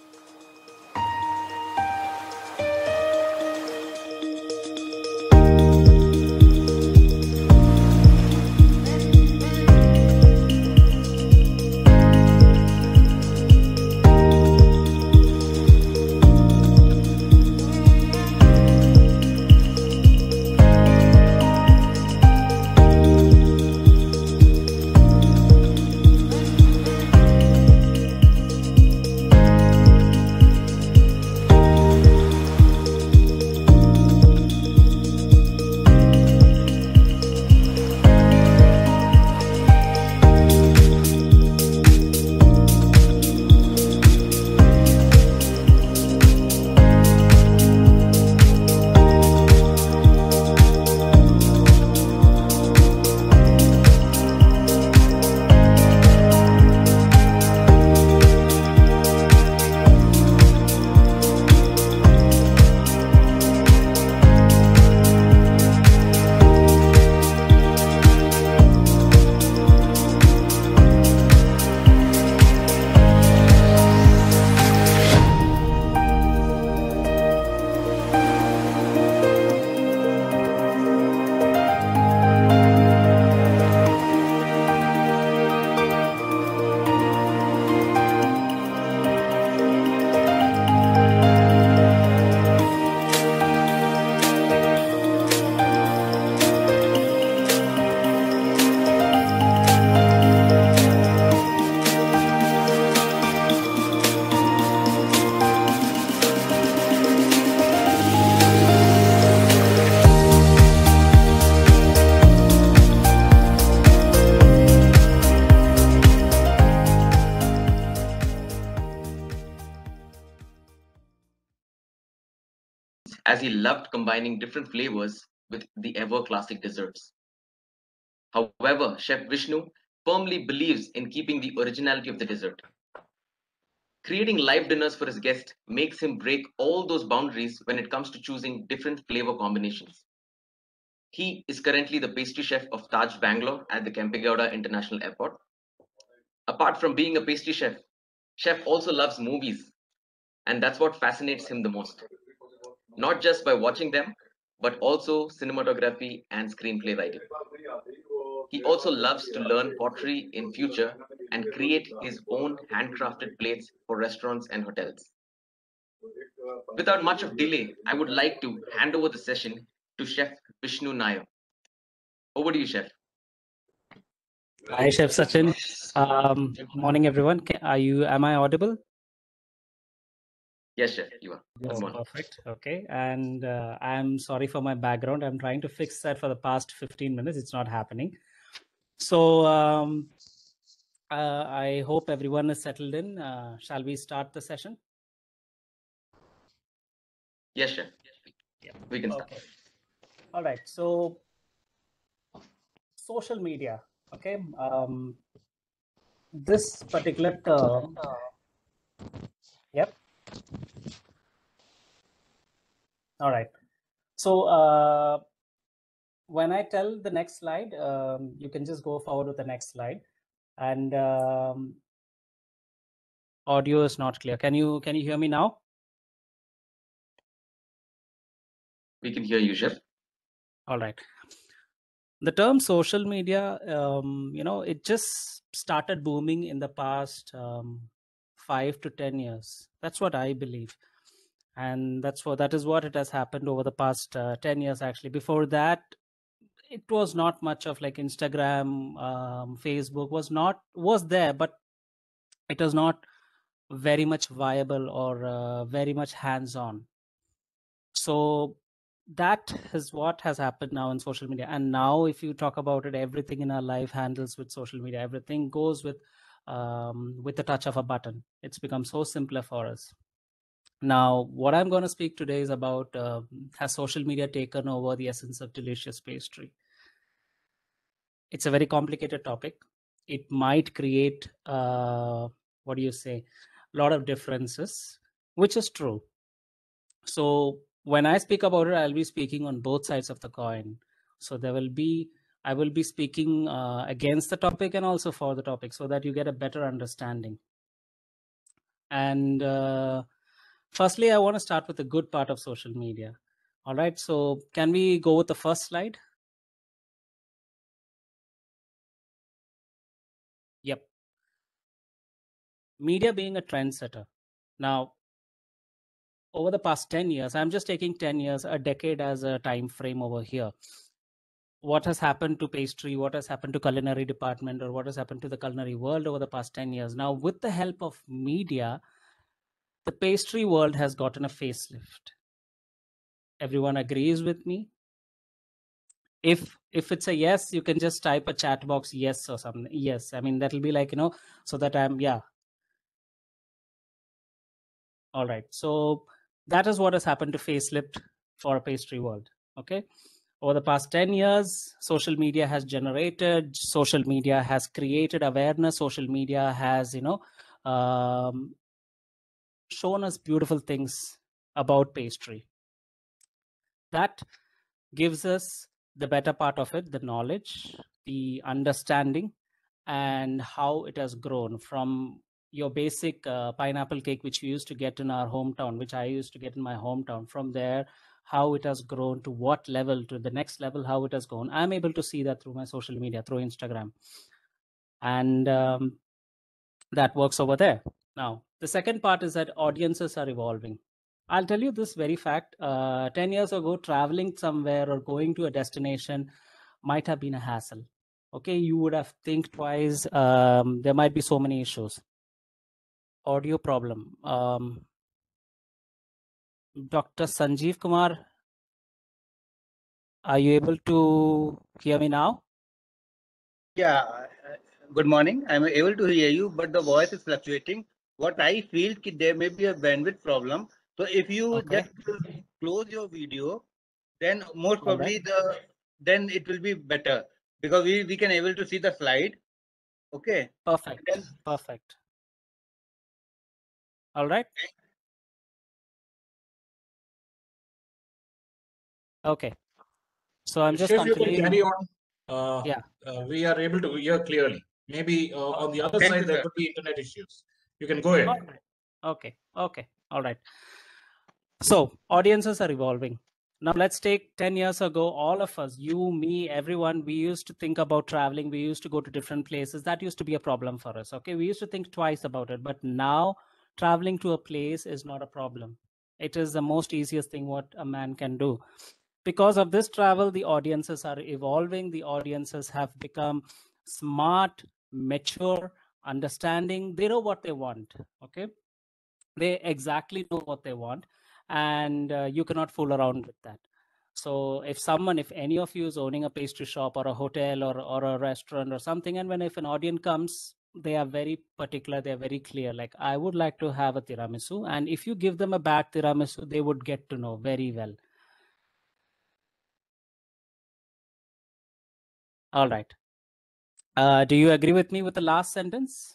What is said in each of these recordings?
as he loved combining different flavors with the ever classic desserts. However, Chef Vishnu firmly believes in keeping the originality of the dessert. Creating live dinners for his guests makes him break all those boundaries when it comes to choosing different flavor combinations. He is currently the pastry chef of Taj Bangalore at the Kempegowda International Airport. Apart from being a pastry chef, Chef also loves movies, and that's what fascinates him the most. Not just by watching them, but also cinematography and screenplay writing. He also loves to learn pottery in future and create his own handcrafted plates for restaurants and hotels. Without much of delay, I would like to hand over the session to Chef Vishnu Nair. Over to you, Chef. Hi, Chef Sachin. Morning, everyone. Am I audible? Yes, Chef, you are. Yes, perfect. Okay. And I'm sorry for my background. I'm trying to fix that for the past 15 minutes. It's not happening. So I hope everyone is settled in. Shall we start the session? Yes, Chef. Yeah. We can start. Okay. All right. So social media. Okay. This particular term. Yep. All right. So when I tell the next slide, you can just go forward with the next slide. And audio is not clear. Can you hear me now? We can hear you, Chef. All right. The term social media, it just started booming in the past 5 to 10 years. That's what I believe. And that is what it has happened over the past 10 years, actually. Before that, it was not much of like Instagram, Facebook was there, but it was not very much viable or very much hands-on. So that is what has happened now in social media. And now if you talk about it, everything in our life handles with social media. Everything goes with the touch of a button. It's become so simpler for us. Now, what I'm going to speak today is about has social media taken over the essence of delicious pastry? It's a very complicated topic. It might create, a lot of differences, which is true. So when I speak about it, I'll be speaking on both sides of the coin. So I will be speaking against the topic and also for the topic so that you get a better understanding. And firstly, I want to start with the good part of social media. All right, so can we go with the first slide? Yep. Media being a trendsetter. Now, over the past 10 years, I'm just taking 10 years, a decade as a time frame over here. What has happened to pastry, what has happened to culinary department, or what has happened to the culinary world over the past 10 years? Now, with the help of media, the pastry world has gotten a facelift. Everyone agrees with me? If it's a yes, you can just type a chat box yes or something. Yes, I mean that'll be like, so that I'm, yeah. All right, so that is what has happened to facelift for a pastry world. Okay, over the past 10 years, social media has generated, social media has created awareness, social media has shown us beautiful things about pastry. That gives us the better part of it, the knowledge, the understanding, and how it has grown from your basic pineapple cake, which we used to get in our hometown, which I used to get in my hometown. From there, how it has grown to what level, to the next level, how it has gone. I'm able to see that through my social media, through Instagram. And that works over there. Now, the second part is that audiences are evolving. I'll tell you this very fact. 10 years ago, traveling somewhere or going to a destination might have been a hassle. Okay, you would have think twice. There might be so many issues. Audio problem. Dr. Sanjeev Kumar, are you able to hear me now? Yeah, good morning. I'm able to hear you, but the voice is fluctuating. What I feel there may be a bandwidth problem. So if you Okay, just close your video, then most all right. probably then it will be better because we can able to see the slide. Okay. Perfect, Then perfect. All right. Okay, so I'm just Chef, you can continuing. carry on. Yeah. We are able to hear clearly. Maybe on the other thank side you, there sir. could be internet issues. You can go ahead. All right. Okay. All right. So audiences are evolving. Now let's take 10 years ago, all of us, you, me, everyone, we used to think about traveling. We used to go to different places. That used to be a problem for us. Okay. We used to think twice about it. But now traveling to a place is not a problem. It is the most easiest thing what a man can do. Because of this travel, the audiences are evolving. The audiences have become smart, mature, understanding. They know what they want. Okay. They exactly know what they want, and you cannot fool around with that. So if any of you is owning a pastry shop or a hotel or a restaurant or something, and if an audience comes, they are very particular, they're very clear, like, I would like to have a tiramisu, and if you give them a bad tiramisu, they would get to know very well. All right, do you agree with me with the last sentence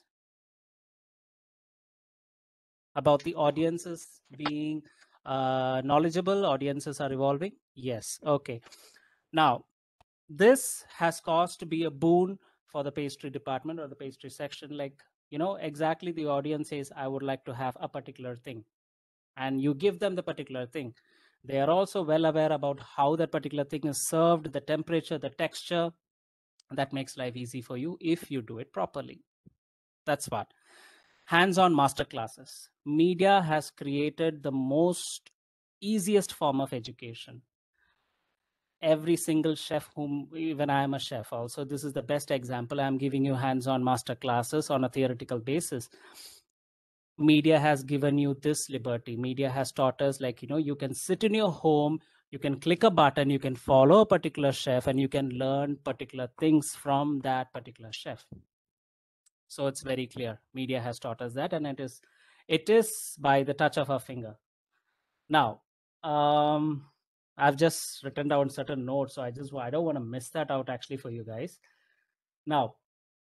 about the audiences being knowledgeable? Audiences are evolving. Yes. Okay. Now, this has caused to be a boon for the pastry department or the pastry section. Like, exactly, the audience says, I would like to have a particular thing, and you give them the particular thing. They are also well aware about how that particular thing is served, the temperature, the texture. That makes life easy for you if you do it properly. That's what. Hands-on master classes. Media has created the most easiest form of education. Every single chef, whom, even I am a chef also, this is the best example. I'm giving you hands-on master classes on a theoretical basis. Media has given you this liberty. Media has taught us, like, you can sit in your home, you can click a button, you can follow a particular chef, and you can learn particular things from that particular chef. So it's very clear, media has taught us that, and it is by the touch of a finger. Now, I've just written down certain notes, so I don't want to miss that out actually for you guys. Now,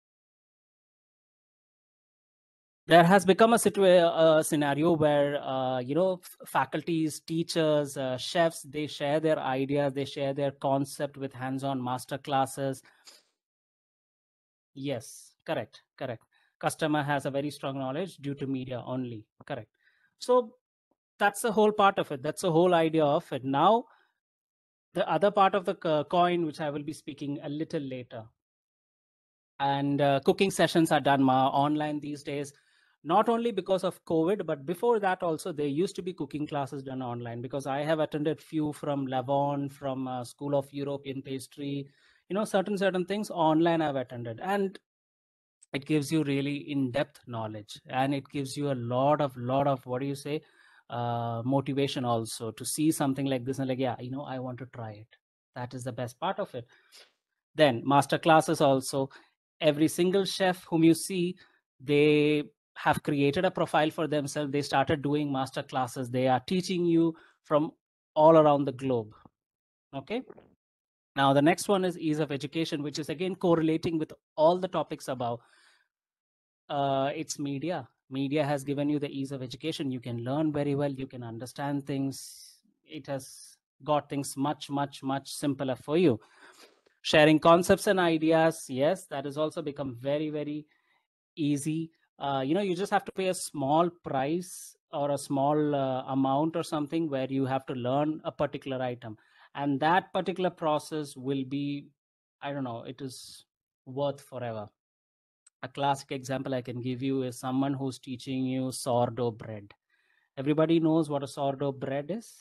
there has become a scenario where faculties, teachers, chefs, they share their ideas, they share their concept with hands-on master classes. Yes, correct. customer has a very strong knowledge due to media only. Correct. So that's the whole part of it. That's the whole idea of it. Now, the other part of the coin, which I will be speaking a little later. And cooking sessions are done online these days, not only because of COVID, but before that also there used to be cooking classes done online, because I have attended few from Levon, from School of European Pastry, certain things online I've attended, and it gives you really in-depth knowledge, and it gives you a lot of what do you say, motivation also to see something like this and like, yeah, I want to try it. That is the best part of it. Then master classes also. Every single chef whom you see, they have created a profile for themselves. They started doing master classes. They are teaching you from all around the globe. Okay. Now the next one is ease of education, which is again correlating with all the topics above. It's media. Media has given you the ease of education. You can learn very well. You can understand things. It has got things much simpler for you. Sharing concepts and ideas, yes, that has also become very easy. You just have to pay a small price or a small amount or something where you have to learn a particular item, and that particular process will be, I don't know, it is worth forever. A classic example I can give you is someone who's teaching you sourdough bread. Everybody knows what a sourdough bread is?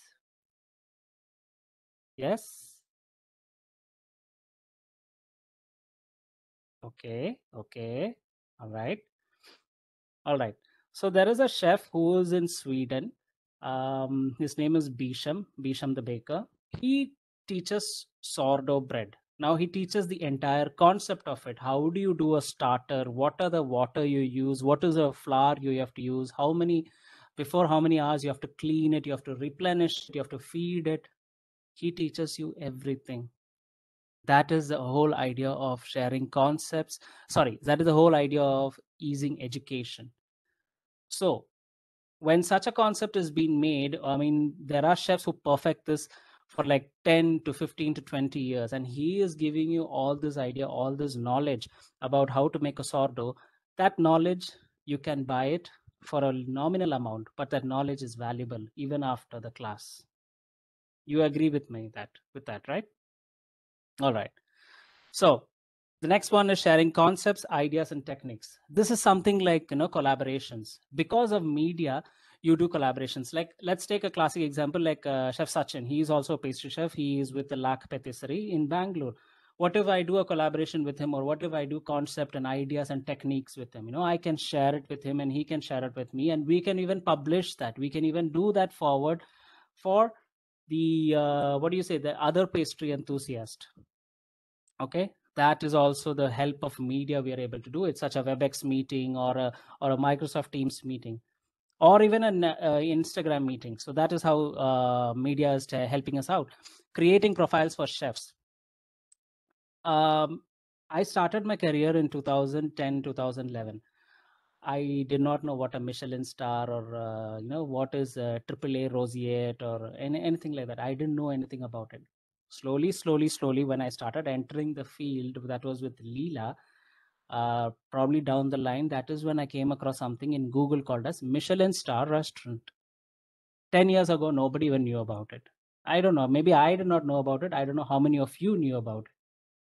Yes. Okay. All right. So there is a chef who is in Sweden. His name is Bisham the baker. He teaches sourdough bread. Now he teaches the entire concept of it. How do you do a starter? What are the water you use? What is the flour you have to use? How many hours you have to clean it? You have to replenish it. You have to feed it. He teaches you everything. That is the whole idea of sharing concepts. Sorry, that is the whole idea of easing education. So when such a concept is being made, I mean, there are chefs who perfect this for like 10 to 15 to 20 years, and he is giving you all this idea, all this knowledge about how to make a sourdough. That knowledge, you can buy it for a nominal amount, but that knowledge is valuable even after the class. You agree with me with that, right? All right. So the next one is sharing concepts, ideas, and techniques. This is something like, collaborations. Because of media, you do collaborations. Like, let's take a classic example, like Chef Sachin. He is also a pastry chef. He is with the Lakh Patisserie in Bangalore. What if I do a collaboration with him, or what if I do concept and ideas and techniques with him? I can share it with him, and he can share it with me, and we can even publish that. We can even do that forward for the the other pastry enthusiast. Okay, that is also the help of media we are able to do it, such a WebEx meeting or a Microsoft Teams meeting, or even an Instagram meeting. So that is how media is helping us out. Creating profiles for chefs. I started my career in 2010, 2011. I did not know what a Michelin star or what is a AAA Rosette or anything like that. I didn't know anything about it. Slowly, when I started entering the field, that was with Leela, probably down the line, that is when I came across something in Google called as Michelin star restaurant. 10 years ago, nobody even knew about it. I don't know. Maybe I did not know about it. I don't know how many of you knew about it.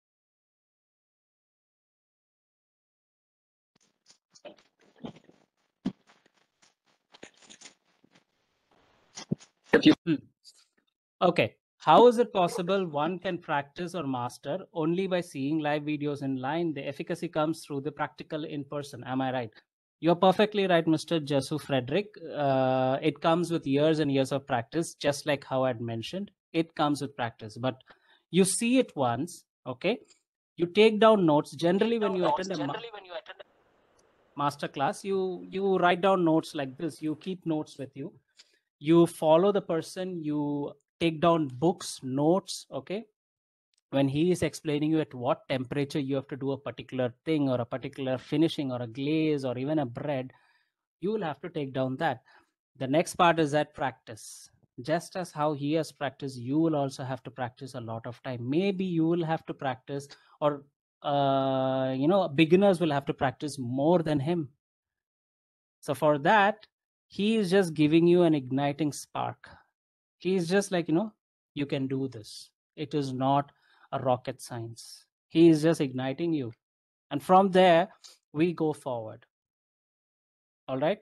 Okay. How is it possible one can practice or master only by seeing live videos in line? The efficacy comes through the practical in person. Am I right? You're perfectly right, Mr. Jesu Frederick. It comes with years and years of practice, just like how I'd mentioned. It comes with practice, but you see it once, okay? You take down notes. Generally, when you attend a master class, you write down notes like this. You keep notes with you. You follow the person. You take down books, notes, okay? When he is explaining you at what temperature you have to do a particular thing or a particular finishing or a glaze or even a bread, you will have to take down that. The next part is that practice. Just as how he has practiced, you will also have to practice a lot of time. Maybe you will have to practice, or beginners will have to practice more than him. So for that, he is just giving you an igniting spark. He is just like, you can do this. It is not a rocket science. He is just igniting you. And from there, we go forward. All right.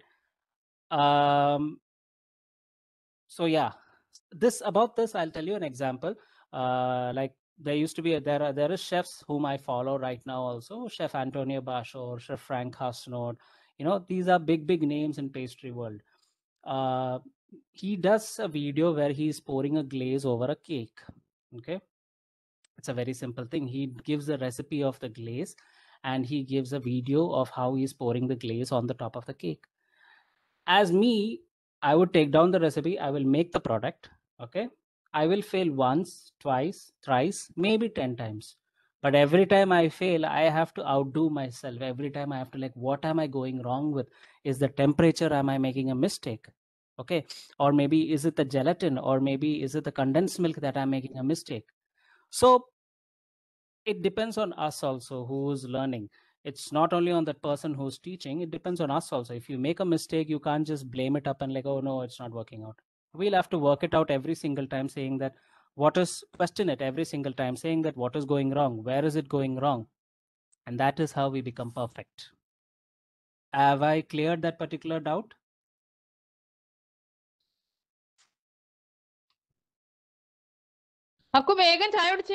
So yeah, about this, I'll tell you an example. Like there is chefs whom I follow right now also, Chef Antonio Basho, Chef Frank Hasnod. These are big names in pastry world. He does a video where he's pouring a glaze over a cake. Okay, it's a very simple thing. He gives a recipe of the glaze and he gives a video of how he's pouring the glaze on the top of the cake. As me, I would take down the recipe, I will make the product. Okay, I will fail once, twice, thrice, maybe 10 times, but every time I fail, I have to outdo myself. Every time I have to, like, what am I going wrong with? Is the temperature, am I making a mistake? Okay, or maybe is it the gelatin, or maybe is it the condensed milk that I'm making a mistake? So it depends on us also who's learning. It's not only on that person who's teaching, it depends on us also. If you make a mistake, you can't just blame it up and like, oh no, it's not working out. We'll have to work it out every single time, saying that question it every single time, saying that what is going wrong, where is it going wrong, and that is how we become perfect. Have I cleared that particular doubt? आपको വേഗം ചായ കുടിച്ചേ?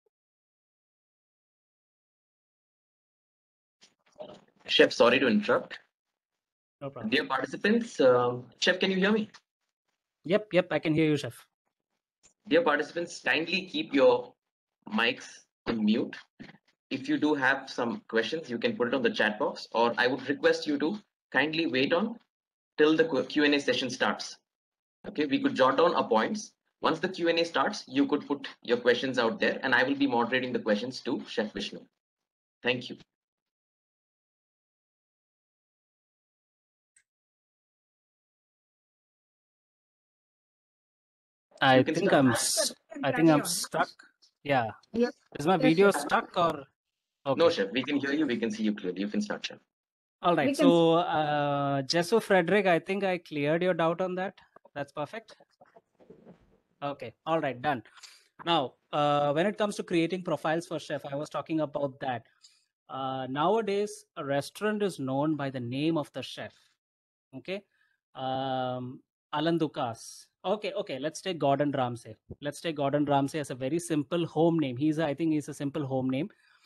Chef, sorry to interrupt. No problem. Dear participants, Chef, can you hear me? Yep, I can hear you, Chef. Dear participants, kindly keep your mics on mute. If you do have some questions, you can put it on the chat box, or I would request you to kindly wait on till the Q&A session starts. Okay, we could jot down our points. Once the Q&A starts, you could put your questions out there and I will be moderating the questions to Chef Vishnu. Thank you. I think I'm stuck. Yeah. Yes. Is my video stuck or? Okay. No, Chef, we can hear you. We can see you clearly. You can start, Chef. All right. So, Jesso Frederick, I think I cleared your doubt on that. That's perfect. Okay. All right. Done. Now, when it comes to creating profiles for chef, I was talking about that. Nowadays, a restaurant is known by the name of the chef. Okay. Alan Dukas. Okay. Let's take Gordon Ramsay. Let's take Gordon Ramsay as a very simple home name. I think he's a simple home name.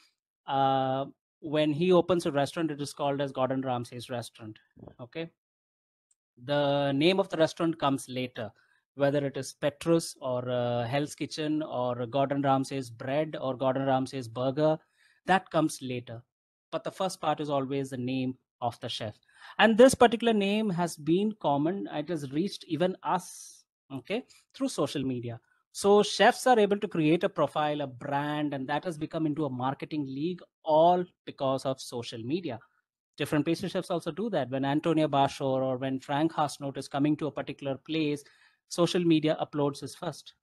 When he opens a restaurant, it is called as Gordon Ramsay's restaurant. Okay. The name of the restaurant comes later, whether it is Petrus or Hell's Kitchen or Gordon Ramsay's bread or Gordon Ramsay's burger, that comes later. But the first part is always the name of the chef. And this particular name has been common. It has reached even us, okay, through social media. So chefs are able to create a profile, a brand, and that has become into a marketing league, all because of social media. Different pastry chefs also do that. When Antonia Bashor or when Frank Hasnot is coming to a particular place, social media uploads his first.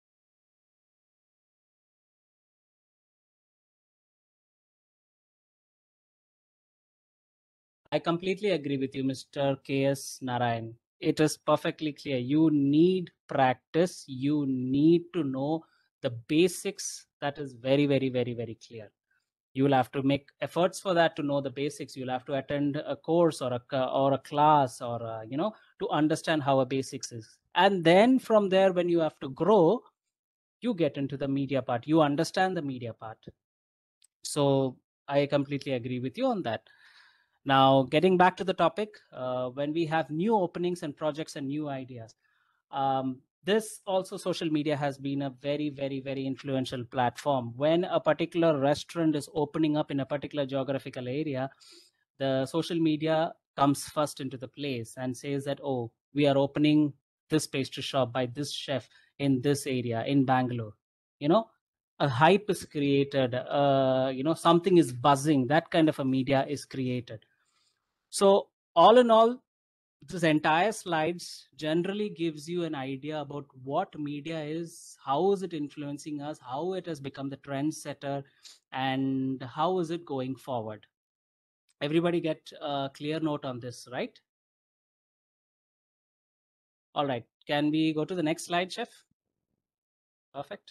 I completely agree with you, Mr. K.S. Narayan. It is perfectly clear. You need practice. You need to know the basics. That is very, very, very, very clear. You will have to make efforts for that to know the basics. You'll have to attend a course or a class or to understand how a basics is. And then from there, when you have to grow, you get into the media part. You understand the media part. So I completely agree with you on that. Now, getting back to the topic, when we have new openings and projects and new ideas, this also social media has been a very, very, very influential platform. When a particular restaurant is opening up in a particular geographical area, the social media comes first into the place and says that, oh, we are opening this pastry shop by this chef in this area in Bangalore. A hype is created, something is buzzing, that kind of a media is created. So all in all, this entire slides generally gives you an idea about what media is, how is it influencing us, how it has become the trendsetter, and how is it going forward. Everybody get a clear note on this, right? All right, can we go to the next slide, Chef? Perfect.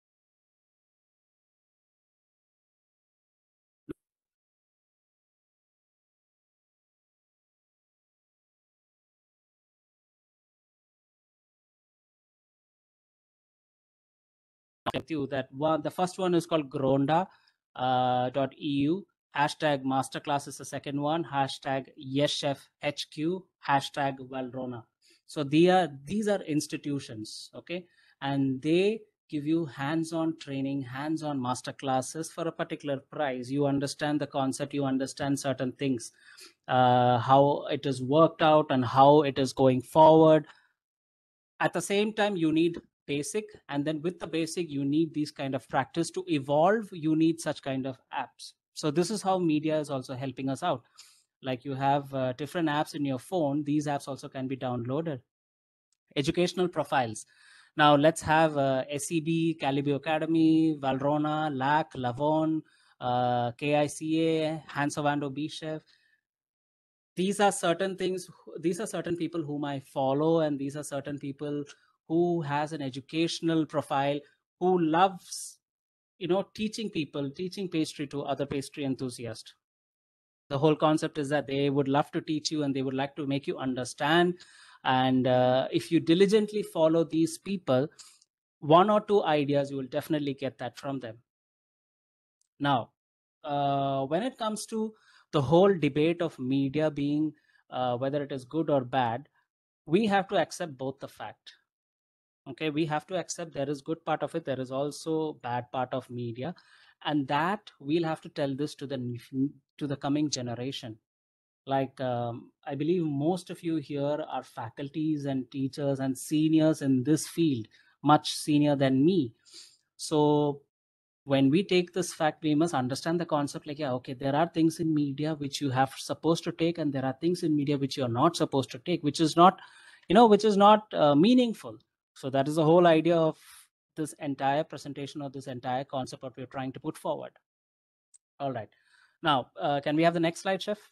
With you that one, the first one is called Gronda .eu, hashtag masterclass is the second one, hashtag YesChefHQ, hashtag Valrona. So these are institutions, okay, and they give you hands-on training, hands-on master classes for a particular price. You understand the concept, you understand certain things, how it is worked out and how it is going forward. At the same time, you need basic, and then with the basic you need these kind of practice to evolve. You need such kind of apps. So this is how media is also helping us out. Like you have different apps in your phone, these apps also can be downloaded. Educational profiles. Now let's have SEB, Calibio Academy, Valrona, LAC, Lavon, KICA, Hans of Ando, B Chef. These are certain things, these are certain people whom I follow, and these are certain people who has an educational profile, who loves, you know, teaching people, teaching pastry to other pastry enthusiasts. The whole concept is that they would love to teach you and they would like to make you understand. And if you diligently follow these people, one or two ideas you will definitely get that from them. Now when it comes to the whole debate of media being whether it is good or bad, we have to accept both the fact. Okay, we have to accept there is good part of it, there is also bad part of media, and that we'll have to tell this to the coming generation. Like I believe most of you here are faculties and teachers and seniors in this field, much senior than me. So when we take this fact, we must understand the concept, like, yeah, okay, there are things in media which you have supposed to take, and there are things in media which you are not supposed to take, which is not, you know, which is not meaningful. So that is the whole idea of this entire presentation, or this entire concept what we're trying to put forward. All right, now can we have the next slide, Chef?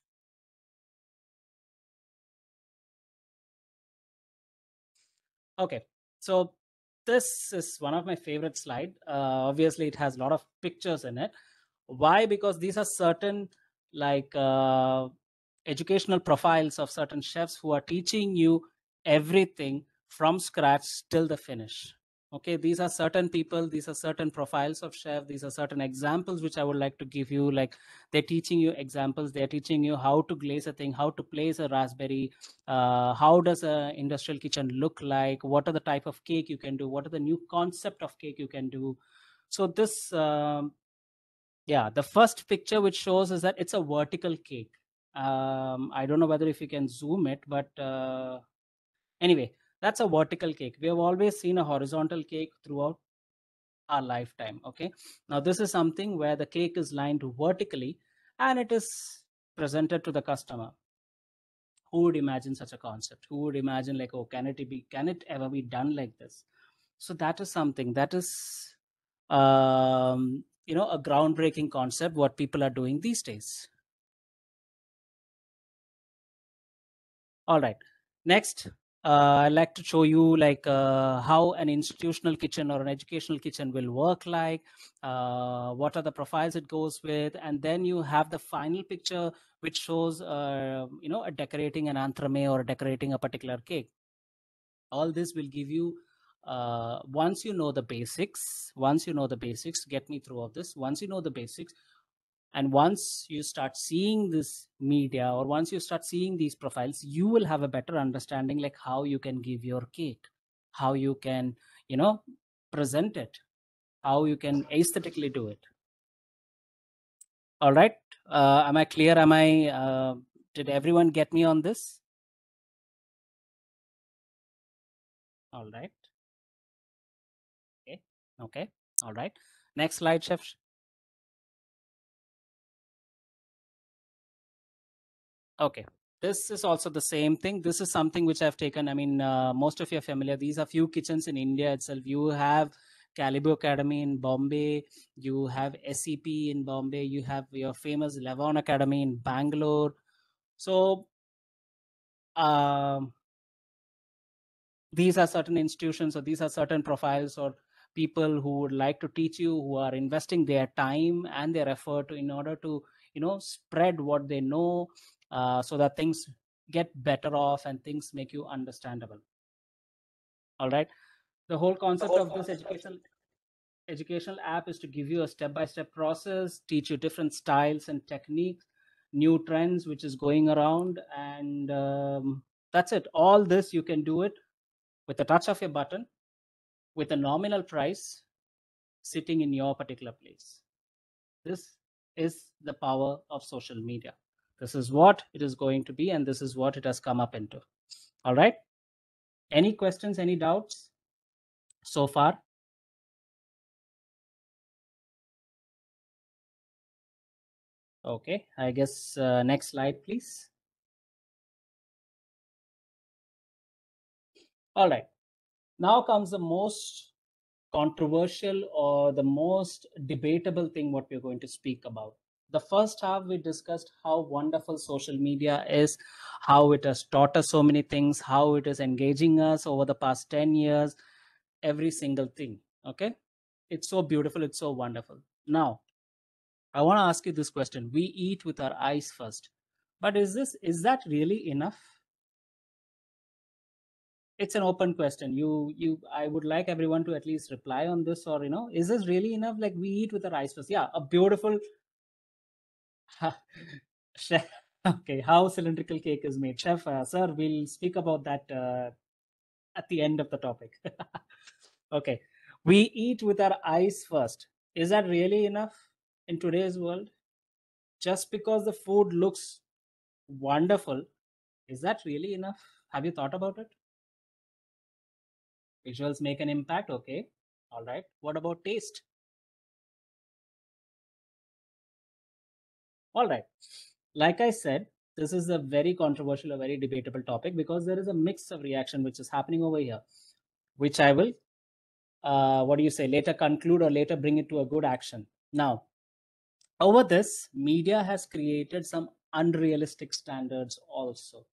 Okay, so this is one of my favorite slide. Obviously it has a lot of pictures in it. Why? Because these are certain, like educational profiles of certain chefs who are teaching you everything from scratch till the finish. Okay, these are certain people, these are certain profiles of chef, these are certain examples which I would like to give you. Like they're teaching you examples, they're teaching you how to glaze a thing, how to place a raspberry, how does a industrial kitchen look like, what are the type of cake you can do, what are the new concept of cake you can do. So this yeah, the first picture which shows is that it's a vertical cake. I don't know whether if you can zoom it, but anyway, that's a vertical cake. We have always seen a horizontal cake throughout our lifetime. Okay, now this is something where the cake is lined vertically and it is presented to the customer. Who would imagine such a concept? Who would imagine, like, oh, can it ever be done like this? So that is something that is you know, a groundbreaking concept what people are doing these days. All right, next I'd like to show you like how an institutional kitchen or an educational kitchen will work like, what are the profiles it goes with, and then you have the final picture which shows you know, a decorating an entremet or decorating a particular cake. All this will give you once you know the basics, get me through all this. Once you know the basics, and once you start seeing this media, or once you start seeing these profiles, you will have a better understanding like how you can give your cake, how you can, you know, present it, how you can aesthetically do it. All right, am I clear? Did everyone get me on this? All right, okay, all right, next slide, Chef. Okay, This is also the same thing. This is something which I've taken. I mean, most of you are familiar. These are few kitchens in India itself. You have Calibo Academy in Bombay. You have SEP in Bombay. You have your famous Levon Academy in Bangalore. So these are certain institutions, or these are certain profiles or people who would like to teach you, who are investing their time and their effort in order to, spread what they know, so that things get better off and things make you understandable. All right. The whole concept of this educational app is to give you a step-by-step process, teach you different styles and techniques, new trends which is going around, and that's it. All this you can do it with a touch of your button, with a nominal price, sitting in your particular place. This is the power of social media. This is what it is going to be, and this is what it has come up into. All right. Any questions, any doubts so far? Okay, I guess next slide, please. All right. Now comes the most controversial or the most debatable thing what we're going to speak about. The first half we discussed how wonderful social media is, how it has taught us so many things, how it is engaging us over the past 10 years, every single thing. Okay, it's so beautiful, it's so wonderful. Now I want to ask you this question. We eat with our eyes first, but is that really enough? It's an open question. I would like everyone to at least reply on this, or is this really enough? Like, we eat with our eyes first. Yeah, a beautiful chef. Okay, how cylindrical cake is made, chef, sir, we'll speak about that at the end of the topic. Okay, we eat with our eyes first. Is that really enough in today's world? Just because the food looks wonderful, is that really enough? Have you thought about it? Visuals make an impact. Okay, all right. What about taste? All right. Like I said, this is a very controversial, a very debatable topic, because there is a mix of reaction which is happening over here, which I will, what do you say, later conclude or later bring it to a good action. Now, over this, media has created some unrealistic standards also.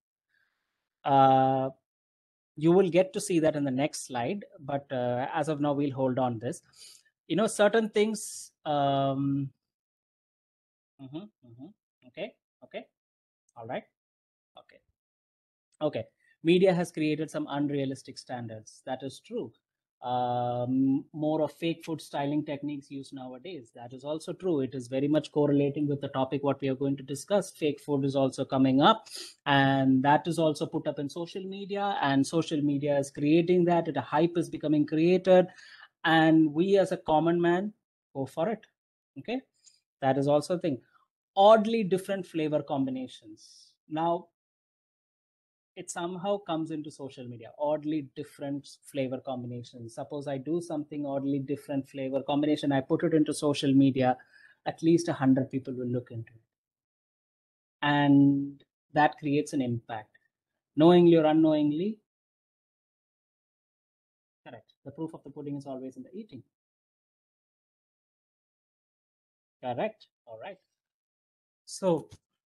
You will get to see that in the next slide, but as of now, we'll hold on this. Certain things. Okay. Okay. All right. Okay. Okay. Media has created some unrealistic standards. That is true. More of fake food styling techniques used nowadays. That is also true. It is very much correlating with the topic what we are going to discuss. Fake food is also coming up, and that is also put up in social media, and social media is creating that. A hype is becoming created, and we as a common man go for it. Okay. That is also a thing. Oddly different flavor combinations. Now, it somehow comes into social media. Oddly different flavor combinations. Suppose I do something oddly different flavor combination, I put it into social media, at least 100 people will look into it, and that creates an impact, knowingly or unknowingly. Correct. The proof of the pudding is always in the eating. Correct. All right. So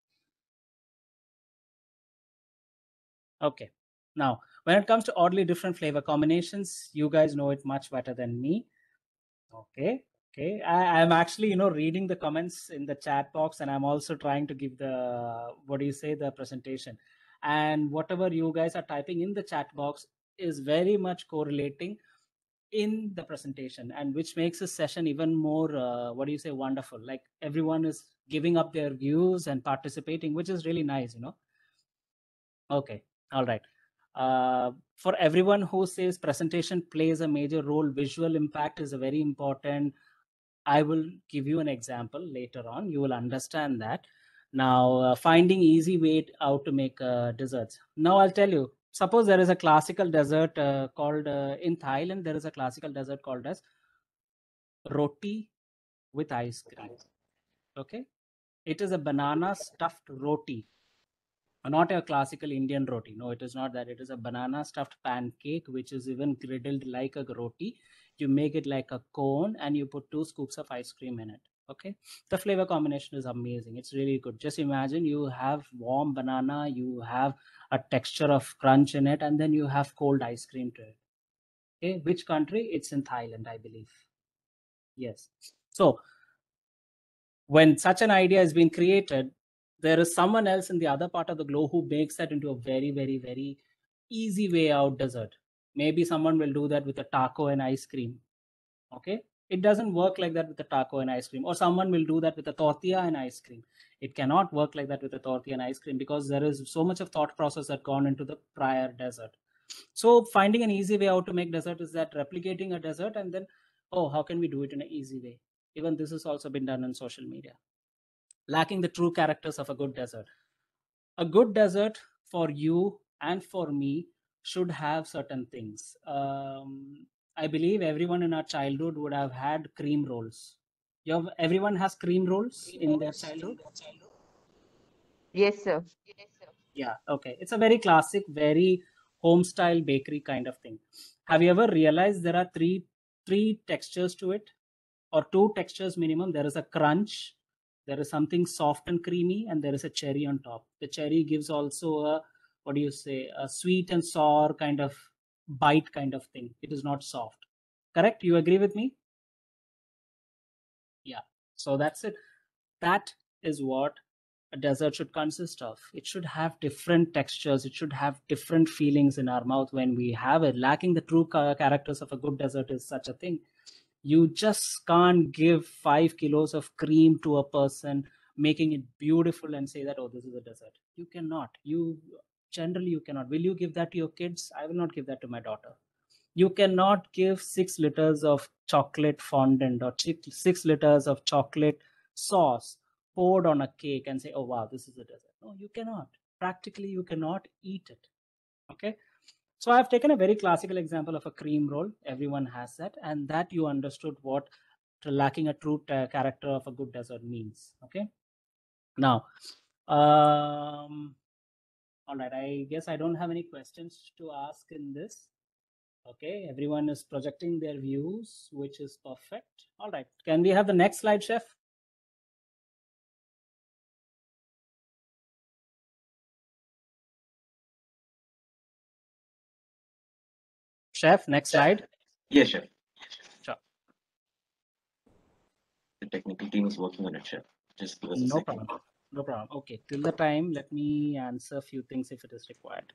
okay, now when it comes to oddly different flavor combinations, you guys know it much better than me. Okay. Okay. I'm actually, reading the comments in the chat box, and I'm also trying to give the, what do you say, the presentation. And whatever you guys are typing in the chat box is very much correlating in the presentation, and which makes this session even more, what do you say, wonderful. Like, everyone is giving up their views and participating, which is really nice, Okay. All right. For everyone who says presentation plays a major role, visual impact is a very important. I will give you an example later on. You will understand that. Now, finding easy way out to make desserts. Now, I'll tell you. Suppose there is a classical dessert called, in Thailand, there is a classical dessert called as roti with ice cream. Okay. It is a banana stuffed roti. not a classical Indian roti. No, it is not that. It is a banana stuffed pancake, which is even griddled like a roti. You make it like a cone and you put 2 scoops of ice cream in it. Okay. The flavor combination is amazing. It's really good. Just imagine you have warm banana, you have a texture of crunch in it, and then you have cold ice cream to it. Okay. Which country? It's in Thailand, I believe. Yes. So when such an idea has been created, there is someone else in the other part of the globe who makes that into a very, very, very easy way out dessert. Maybe someone will do that with a taco and ice cream. Okay. It doesn't work like that with a taco and ice cream. Or someone will do that with a tortilla and ice cream. It cannot work like that with a tortilla and ice cream because there is so much of thought process that gone into the prior dessert. So finding an easy way out to make dessert is that replicating a dessert and then, oh, how can we do it in an easy way? Even this has also been done on social media. Lacking the true characters of a good dessert. A good dessert for you and for me should have certain things. I believe everyone in our childhood would have had cream rolls. Everyone has cream rolls in their childhood? Yes, sir. Yeah, okay. It's a very classic, very home style bakery kind of thing. Have you ever realized there are three textures to it, or 2 textures minimum? There is a crunch, there is something soft and creamy, and there is a cherry on top. The cherry gives also a, what do you say, a sweet and sour kind of bite kind of thing. It is not soft. Correct? You agree with me? Yeah. So that's it. That is what a dessert should consist of. It should have different textures. It should have different feelings in our mouth when we have it. Lacking the true characters of a good dessert is such a thing. You just can't give 5 kilos of cream to a person, making it beautiful and say that, oh, this is a dessert. You cannot. Generally you cannot. Will you give that to your kids? I will not give that to my daughter. You cannot give 6 liters of chocolate fondant or 6 liters of chocolate sauce poured on a cake and say, oh wow, this is a dessert. No, you cannot. Practically you cannot eat it. Okay. So I've taken a very classical example of a cream roll. Everyone has that, and that you understood what lacking a true character of a good dessert means. Okay. Now, all right. I guess I don't have any questions to ask in this. Okay, everyone is projecting their views, which is perfect. All right, can we have the next slide, Chef? Chef, next slide. Yes, Chef. Sure. The technical team is working on it, Chef. Just give us a No second. problem. No problem. Okay, till the time, let me answer a few things if it is required.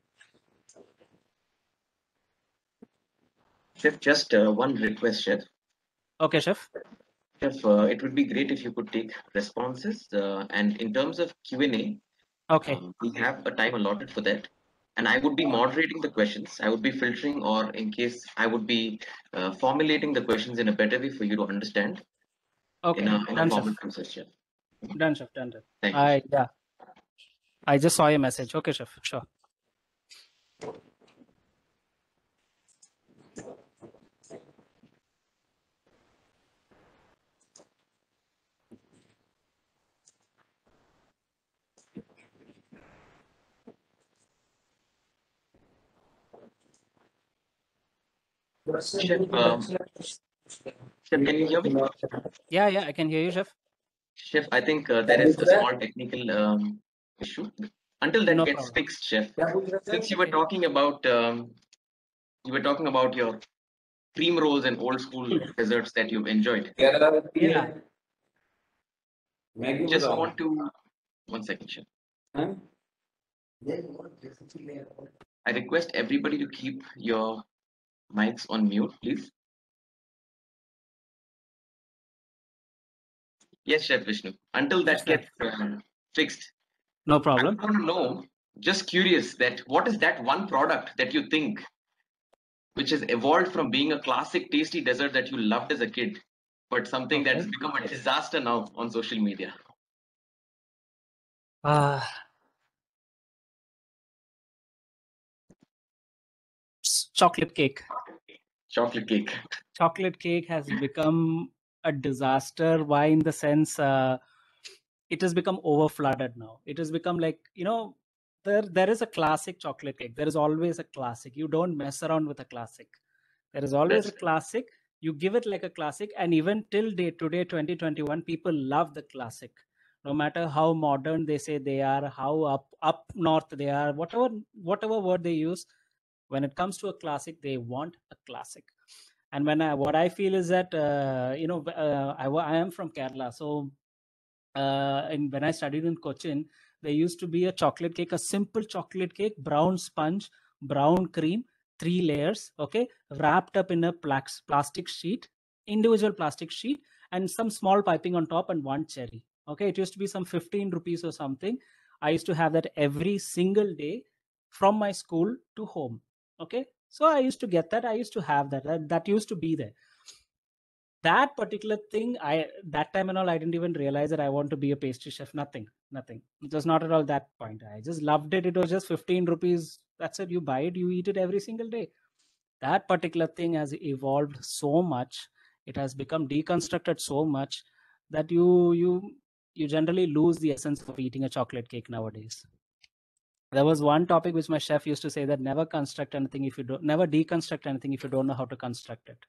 Chef, just one request, Chef. Okay, Chef. Chef, it would be great if you could take responses. And in terms of Q&A, Okay. we have a time allotted for that. And I would be moderating the questions. I would be filtering, or in case I would be formulating the questions in a better way for you to understand. Okay. In a Done, formal Chef. process, Chef. Done, Chef. Done. Thank you. Yeah. I just saw your message. Okay, Chef. Sure. Chef, Chef, can you hear me? Yeah, I can hear you, Chef. Chef, I think there is a small technical issue. Until that No gets problem. fixed, Chef. Since you were talking about your cream rolls and old school desserts that you've enjoyed. Yeah. Just want to 1 second, Chef. I request everybody to keep your mics on mute, please. Yes, Chef Vishnu. Until that gets fixed, No I problem. want to know, just curious, that what is that one product that you think which has evolved from being a classic tasty dessert that you loved as a kid, but something Okay. that's become a disaster now on social media? Chocolate cake. Chocolate cake. Chocolate cake has become a disaster. Why? In the sense, it has become over flooded now. It has become like, there is a classic chocolate cake. There is always a classic. You don't mess around with a classic. There is always That's a classic. You give it like a classic, and even till date today, 2021, people love the classic. No matter how modern they say they are, how up north they are, whatever word they use, when it comes to a classic, they want a classic. And what I feel is that I am from Kerala, so and when I studied in Cochin, there used to be a chocolate cake, a simple chocolate cake, brown sponge, brown cream, 3 layers, okay, wrapped up in a plastic sheet, individual plastic sheet, and some small piping on top and one cherry. Okay, it used to be some 15 rupees or something. I used to have that every single day from my school to home. Okay, so I used to get that. I used to have that used to be there. That particular thing, that time and all, I didn't even realize that I want to be a pastry chef. Nothing. It was not at all that point. I just loved it. It was just 15 rupees. That's it. You buy it, you eat it every single day. That particular thing has evolved so much. It has become deconstructed so much that you generally lose the essence of eating a chocolate cake nowadays. There was one topic which my chef used to say, that never deconstruct anything if you don't know how to construct it.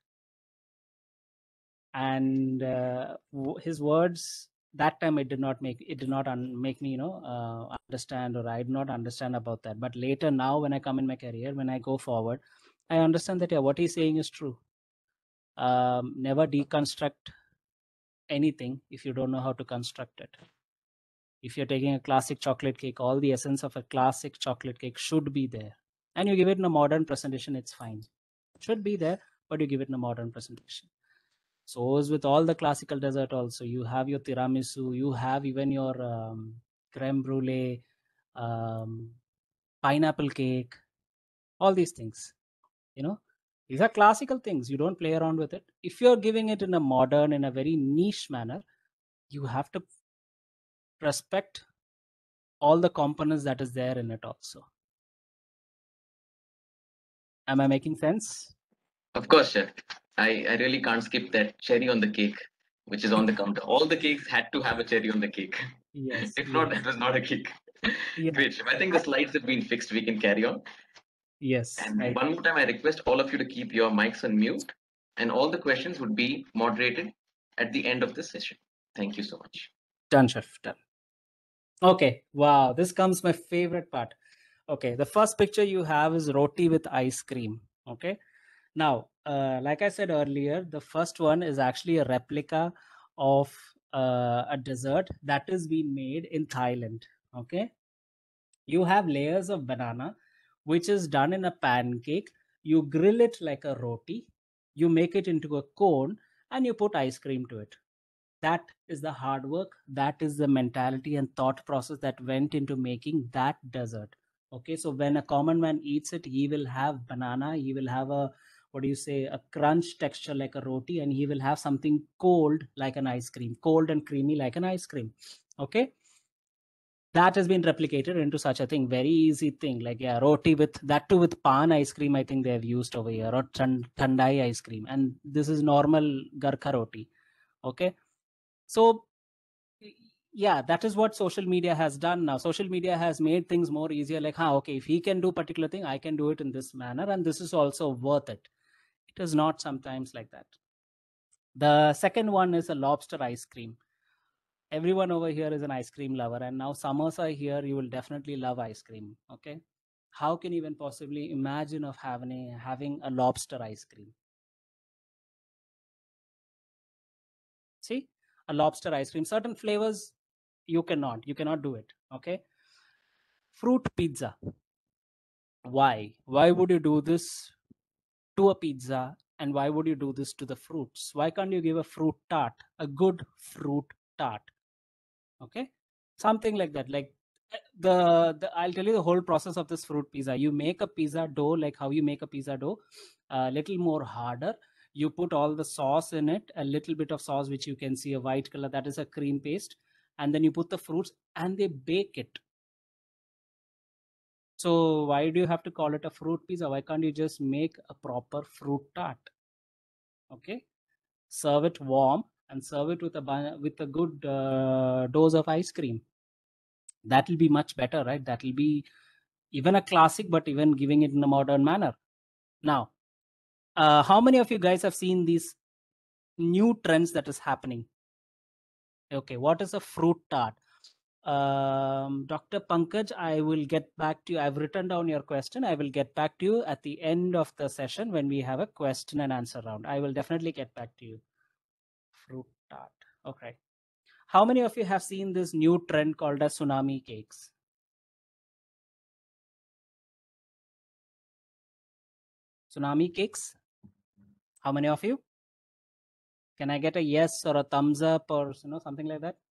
And his words that time, it did not make me understand, or I did not understand about that. But later, now when I come in my career, when I go forward, I understand that what he's saying is true. Never deconstruct anything if you don't know how to construct it. If you're taking a classic chocolate cake, all the essence of a classic chocolate cake should be there, and you give it in a modern presentation, it's fine. It should be there, but you give it in a modern presentation. So as with all the classical dessert also, you have your tiramisu, you have even your creme brulee, pineapple cake, all these things. These are classical things. You don't play around with it. If you're giving it in a modern, in a very niche manner, you have to respect all the components that is there in it also. Am I making sense? Of course, chef. I really can't skip that cherry on the cake, which is on the counter. All the cakes had to have a cherry on the cake. Yes. If not, that was not a cake. Yeah. Great, chef. I think the slides have been fixed. We can carry on. Yes. And one more time, I request all of you to keep your mics on mute, and all the questions would be moderated at the end of this session. Thank you so much. Done, chef. Done. Okay. Wow. This comes my favorite part. Okay. The first picture you have is roti with ice cream. Okay. Now, like I said earlier, the first one is actually a replica of a dessert that is being made in Thailand. Okay. You have layers of banana, which is done in a pancake. You grill it like a roti. You make it into a cone and you put ice cream to it. That is the hard work. That is the mentality and thought process that went into making that dessert. Okay, so when a common man eats it, he will have banana, he will have a crunch texture like a roti, and he will have something cold like an ice cream, cold and creamy like an ice cream. Okay, that has been replicated into such a thing, very easy thing, like roti with that too, with pan ice cream. I think they have used over here, or thandai ice cream, and this is normal garkha roti. Okay, so yeah, that is what social media has done now. Social media has made things more easier, like okay, if he can do particular thing, I can do it in this manner, and this is also worth it. It is not sometimes like that. The second one is a lobster ice cream. Everyone over here is an ice cream lover, and now summers are here, you will definitely love ice cream. Okay, how can you even possibly imagine of having a lobster ice cream? See, a lobster ice cream, certain flavors you cannot do it. Okay, fruit pizza. Why would you do this to a pizza, and why would you do this to the fruits? Why can't you give a fruit tart, a good fruit tart? Okay, something like that. Like the I'll tell you the whole process of this fruit pizza. You make a pizza dough, like how you make a pizza dough, a little more harder. You put all the sauce in it, a little bit of sauce, which you can see a white color, that is a cream paste, and then you put the fruits and they bake it. So why do you have to call it a fruit pizza? Why can't you just make a proper fruit tart? Okay, serve it warm and serve it with a good dose of ice cream. That will be much better, right? That will be even a classic, but even giving it in a modern manner. Now, how many of you guys have seen these new trends that is happening? Okay, what is a fruit tart? Dr. Pankaj, I will get back to you. I've written down your question. I will get back to you at the end of the session when we have a question and answer round. I will definitely get back to you. Fruit tart. Okay. How many of you have seen this new trend called as tsunami cakes? Tsunami cakes? How many of you? Can I get a yes or a thumbs up or something like that?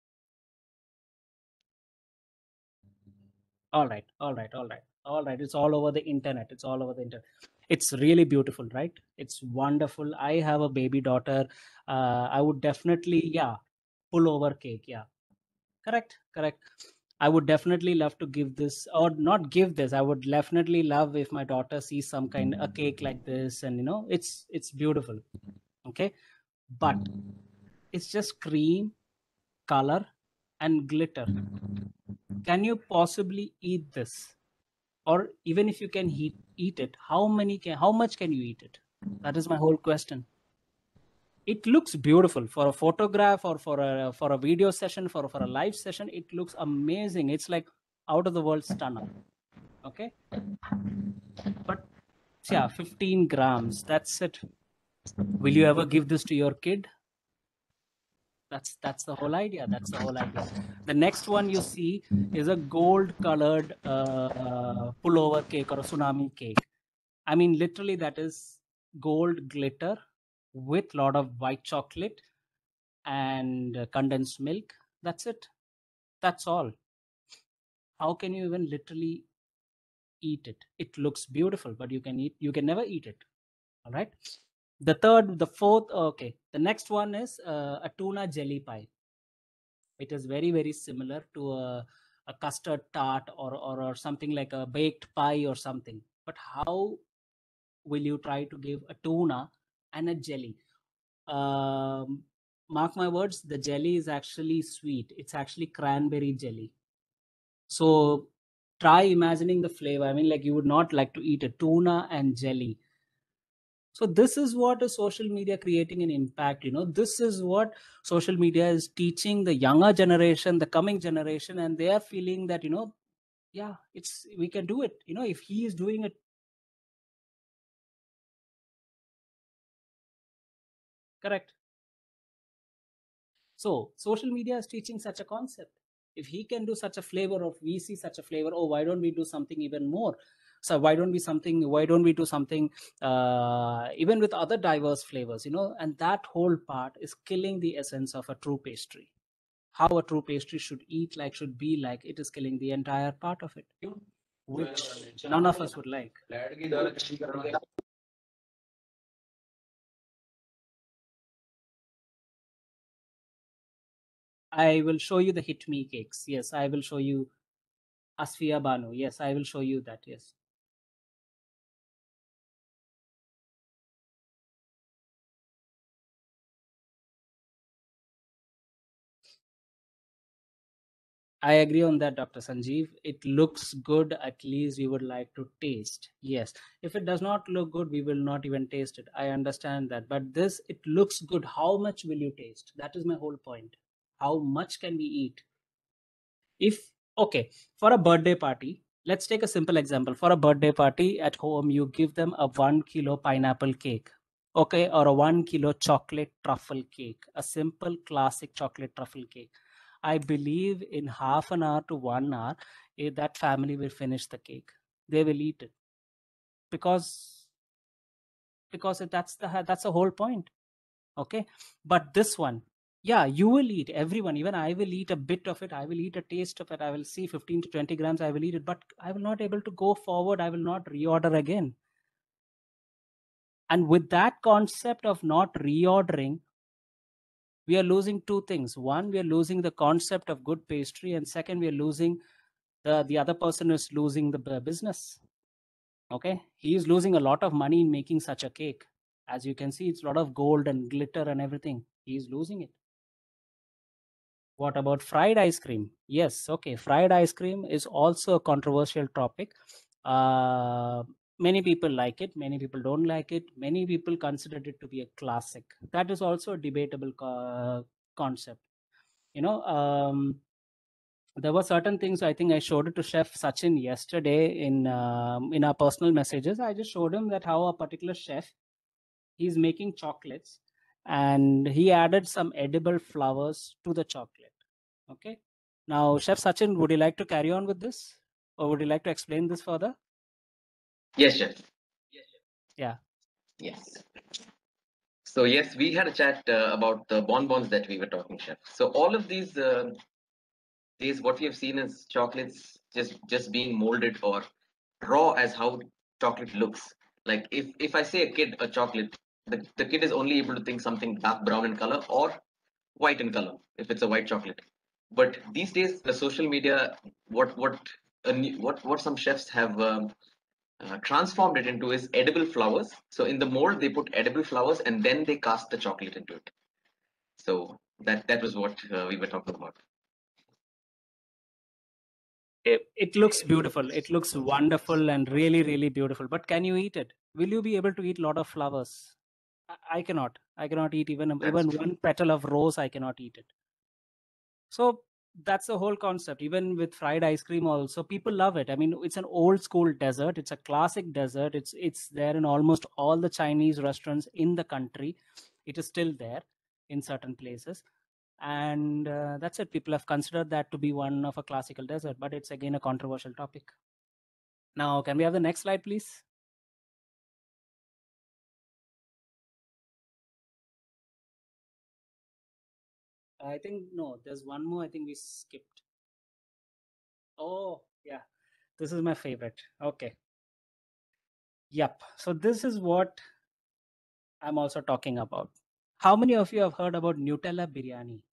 All right, all right, all right, all right. It's all over the internet. It's all over the internet. It's really beautiful, right? It's wonderful. I have a baby daughter. I would definitely, yeah, pull over cake. Yeah, correct, correct. I would definitely love to give this, or not give this. I would definitely love if my daughter sees some kind a cake like this, and it's beautiful. Okay, but it's just cream, color, and glitter. Can you possibly eat this? Or even if you can eat it, how much can you eat it? That is my whole question. It looks beautiful for a photograph or for a video session, for a live session. It looks amazing. It's like out of the world stunner. Okay, but yeah, 15 grams, that's it. Will you ever give this to your kid? That's the whole idea. That's the whole idea. The next one you see is a gold colored pullover cake or a tsunami cake. I mean, literally, that is gold glitter with lot of white chocolate and condensed milk. That's it. That's all. How can you even literally eat it? It looks beautiful, but you can never eat it. All right. The fourth, okay. The next one is a tuna jelly pie. It is very, very similar to a custard tart or something like a baked pie or something. But how will you try to give a tuna and a jelly? Mark my words, the jelly is actually sweet. It's actually cranberry jelly. So try imagining the flavor. I mean, like, you would not like to eat a tuna and jelly. So this is what is social media creating an impact. This is what social media is teaching the younger generation, the coming generation, and they are feeling that, yeah, we can do it. If he is doing it, correct. So social media is teaching such a concept. If he can do such a flavor, or we see such a flavor, oh, why don't we do something even more? So why don't we do something even with other diverse flavors, and that whole part is killing the essence of a true pastry. How a true pastry should be like, it is killing the entire part of it, which none of us would like. I will show you the hit me cakes. Yes, I will show you Asfia Banu. Yes, I will show you that. Yes. I agree on that, Dr. Sanjeev. It looks good. At least we would like to taste. Yes. If it does not look good, we will not even taste it. I understand that. But this, it looks good. How much will you taste? That is my whole point. How much can we eat? Okay, for a birthday party, let's take a simple example. For a birthday party at home, you give them a 1 kilo pineapple cake. Okay, or a 1 kilo chocolate truffle cake, a simple classic chocolate truffle cake. I believe in half an hour to 1 hour, that family will finish the cake. They will eat it because that's the whole point. Okay, but this one, yeah, you will eat, everyone, even I will eat a bit of it. I will eat a taste of it. I will see 15 to 20 grams. I will eat it, but I will not able to go forward. I will not reorder again. And with that concept of not reordering, we are losing two things. One, we are losing the concept of good pastry, and second, we are losing the other person is losing the business. Okay, he is losing a lot of money in making such a cake. As you can see, it's a lot of gold and glitter and everything. He is losing it. What about fried ice cream? Yes, okay. Fried ice cream is also a controversial topic. Many people like it, many people don't like it. Many people consider it to be a classic. That is also a debatable concept. You know, there were certain things. I think I showed it to Chef Sachin yesterday in our personal messages. I just showed him that how a particular chef, he's making chocolates, and he added some edible flowers to the chocolate. Okay. Now, Chef Sachin, would you like to carry on with this, or would you like to explain this further? Yes, chef. Yeah. Yes. So yes, we had a chat about the bonbons that we were talking, chef. So all of these days, what we have seen is chocolates just being molded or raw as how chocolate looks. Like if I say a kid a chocolate, the kid is only able to think something dark brown in color or white in color if it's a white chocolate. But these days, the social media, what some chefs have transformed it into is edible flowers. So in the mold, they put edible flowers and then they cast the chocolate into it. So that was what we were talking about. It looks beautiful. It looks wonderful and really, really beautiful. But can you eat it? Will you be able to eat a lot of flowers? I cannot. I cannot eat even That's true. one petal of rose. I cannot eat it. So that's the whole concept. Even with fried ice cream, also people love it. I mean, it's an old school dessert. It's a classic dessert. It's there in almost all the Chinese restaurants in the country. It is still there in certain places, and that's it. People have considered that to be one of a classical dessert, but it's again a controversial topic. Now, can we have the next slide, please? I think no, there's one more. I think we skipped. Oh, yeah, this is my favorite. Okay. Yep. So this is what I'm also talking about. How many of you have heard about Nutella biryani?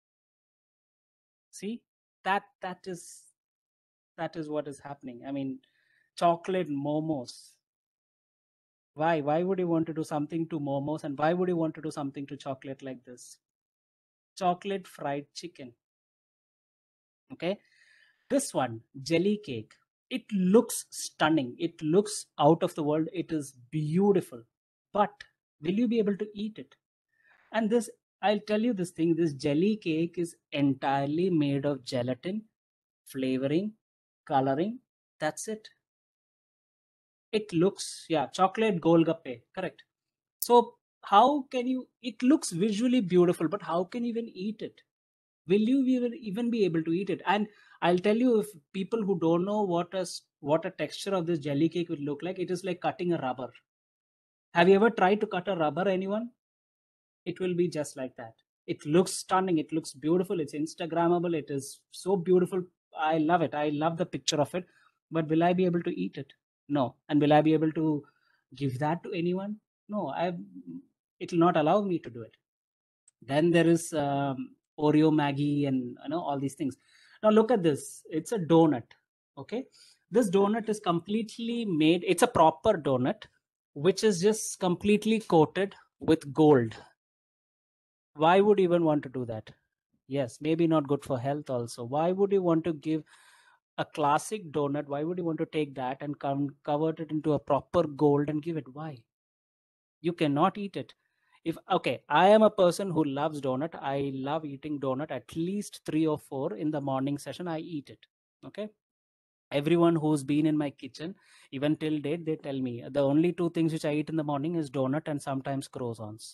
See, that is what is happening. I mean, chocolate momos. Why? Why would you want to do something to momos, and why would you want to do something to chocolate like this? Chocolate fried chicken. Okay. This one, jelly cake. It looks stunning. It looks out of the world. It is beautiful. But will you be able to eat it? And this, I'll tell you this thing, this jelly cake is entirely made of gelatin, flavoring, coloring. That's it. It looks, yeah, chocolate golgappe, correct. So how can you, it looks visually beautiful, but how can you even eat it? Will you even be able to eat it? And I'll tell you, if people who don't know what a texture of this jelly cake will look like, it is like cutting a rubber. Have you ever tried to cut a rubber, anyone? It will be just like that. It looks stunning. It looks beautiful. It's Instagrammable. It is so beautiful. I love it. I love the picture of it. But will I be able to eat it? No. And will I be able to give that to anyone? No. It will not allow me to do it. Then there is Oreo Maggie and all these things. Now look at this. It's a donut. Okay. This donut is completely made. It's a proper donut, which is just completely coated with gold. Why would you even want to do that? Yes, maybe not good for health also. Why would you want to give a classic donut? Why would you want to take that and convert it into a proper gold and give it? Why? You cannot eat it. If okay, I am a person who loves donut. I love eating donut at least 3 or 4 in the morning session. I eat it. Okay. Everyone who's been in my kitchen, even till date, they tell me the only 2 things which I eat in the morning is donut and sometimes croissants.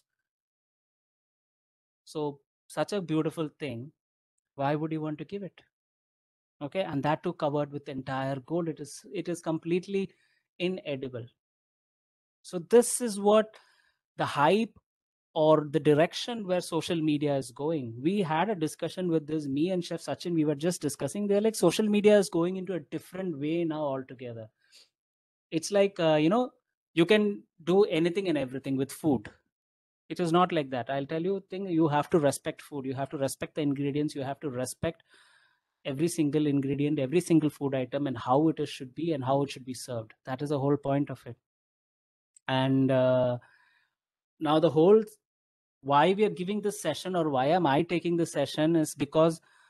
So such a beautiful thing, why would you want to give it? Okay, and that too covered with entire gold. It is completely inedible. So this is what the hype or the direction where social media is going. We had a discussion with this, me and Chef Sachin, we were just discussing, they're like, social media is going into a different way now altogether. It's like you can do anything and everything with food. It is not like that. I'll tell you a thing, you have to respect food, you have to respect the ingredients, you have to respect every single ingredient, every single food item, and how it should be and how it should be served. That is the whole point of it. And now the whole why we are giving this session, or why am I taking this session, is because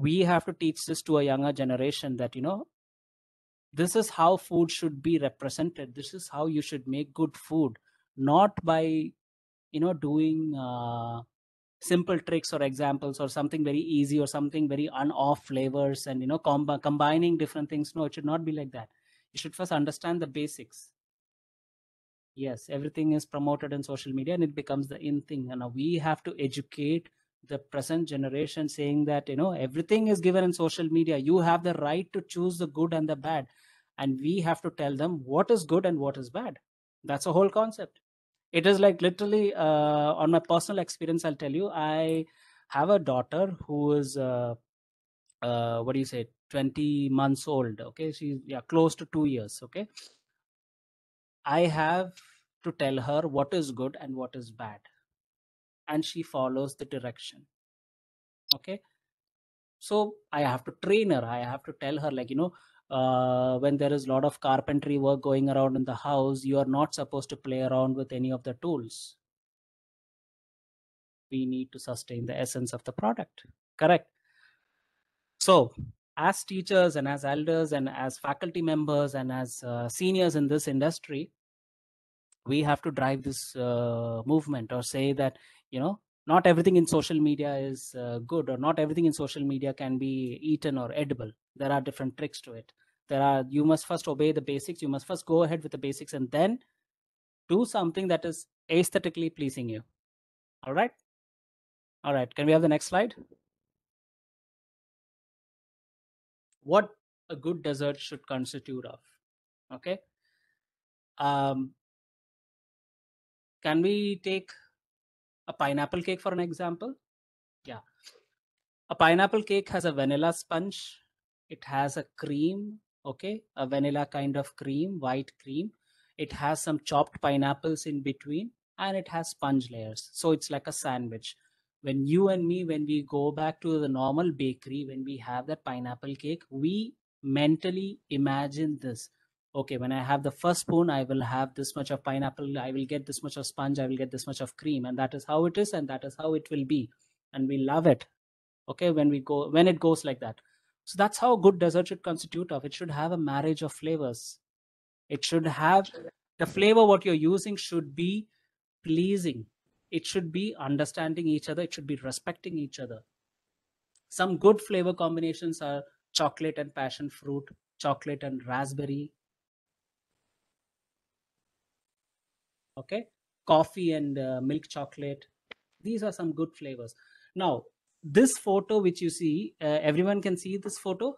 we have to teach this to a younger generation that, this is how food should be represented. This is how you should make good food, not by, doing simple tricks or examples or something very easy or something very off flavors and, combining different things. No, it should not be like that. You should first understand the basics. Yes, everything is promoted in social media and it becomes the in thing. And now we have to educate the present generation, saying that, everything is given in social media. You have the right to choose the good and the bad. And we have to tell them what is good and what is bad. That's a whole concept. It is like literally on my personal experience, I'll tell you, I have a daughter who is, 20 months old. Okay. She's close to 2 years. Okay. I have to tell her what is good and what is bad, and she follows the direction. Okay. So I have to train her. I have to tell her, like, when there is a lot of carpentry work going around in the house, you are not supposed to play around with any of the tools. We need to sustain the essence of the product. Correct. So as teachers and as elders and as faculty members and as seniors in this industry, we have to drive this movement, or say that, not everything in social media is good, or not everything in social media can be eaten or edible. There are different tricks to it. You must first obey the basics. You must first go ahead with the basics and then do something that is aesthetically pleasing you. All right. Can we have the next slide? What a good dessert should constitute of. Okay. Can we take a pineapple cake for an example? Yeah. A pineapple cake has a vanilla sponge. It has a cream, okay, a vanilla kind of cream, white cream. It has some chopped pineapples in between, and it has sponge layers. So it's like a sandwich. When you and me, when we go back to the normal bakery, when we have that pineapple cake, we mentally imagine this. Okay, when I have the first spoon, I will have this much of pineapple, I will get this much of sponge, I will get this much of cream, and that is how it is, and that is how it will be. And we love it. Okay, when it goes like that. So that's how good dessert should constitute of. It should have a marriage of flavors. It should have the flavor, what you're using should be pleasing. It should be understanding each other. It should be respecting each other. Some good flavor combinations are chocolate and passion fruit, chocolate and raspberry, okay, coffee and milk chocolate. These are some good flavors. Now this photo which you see, everyone can see this photo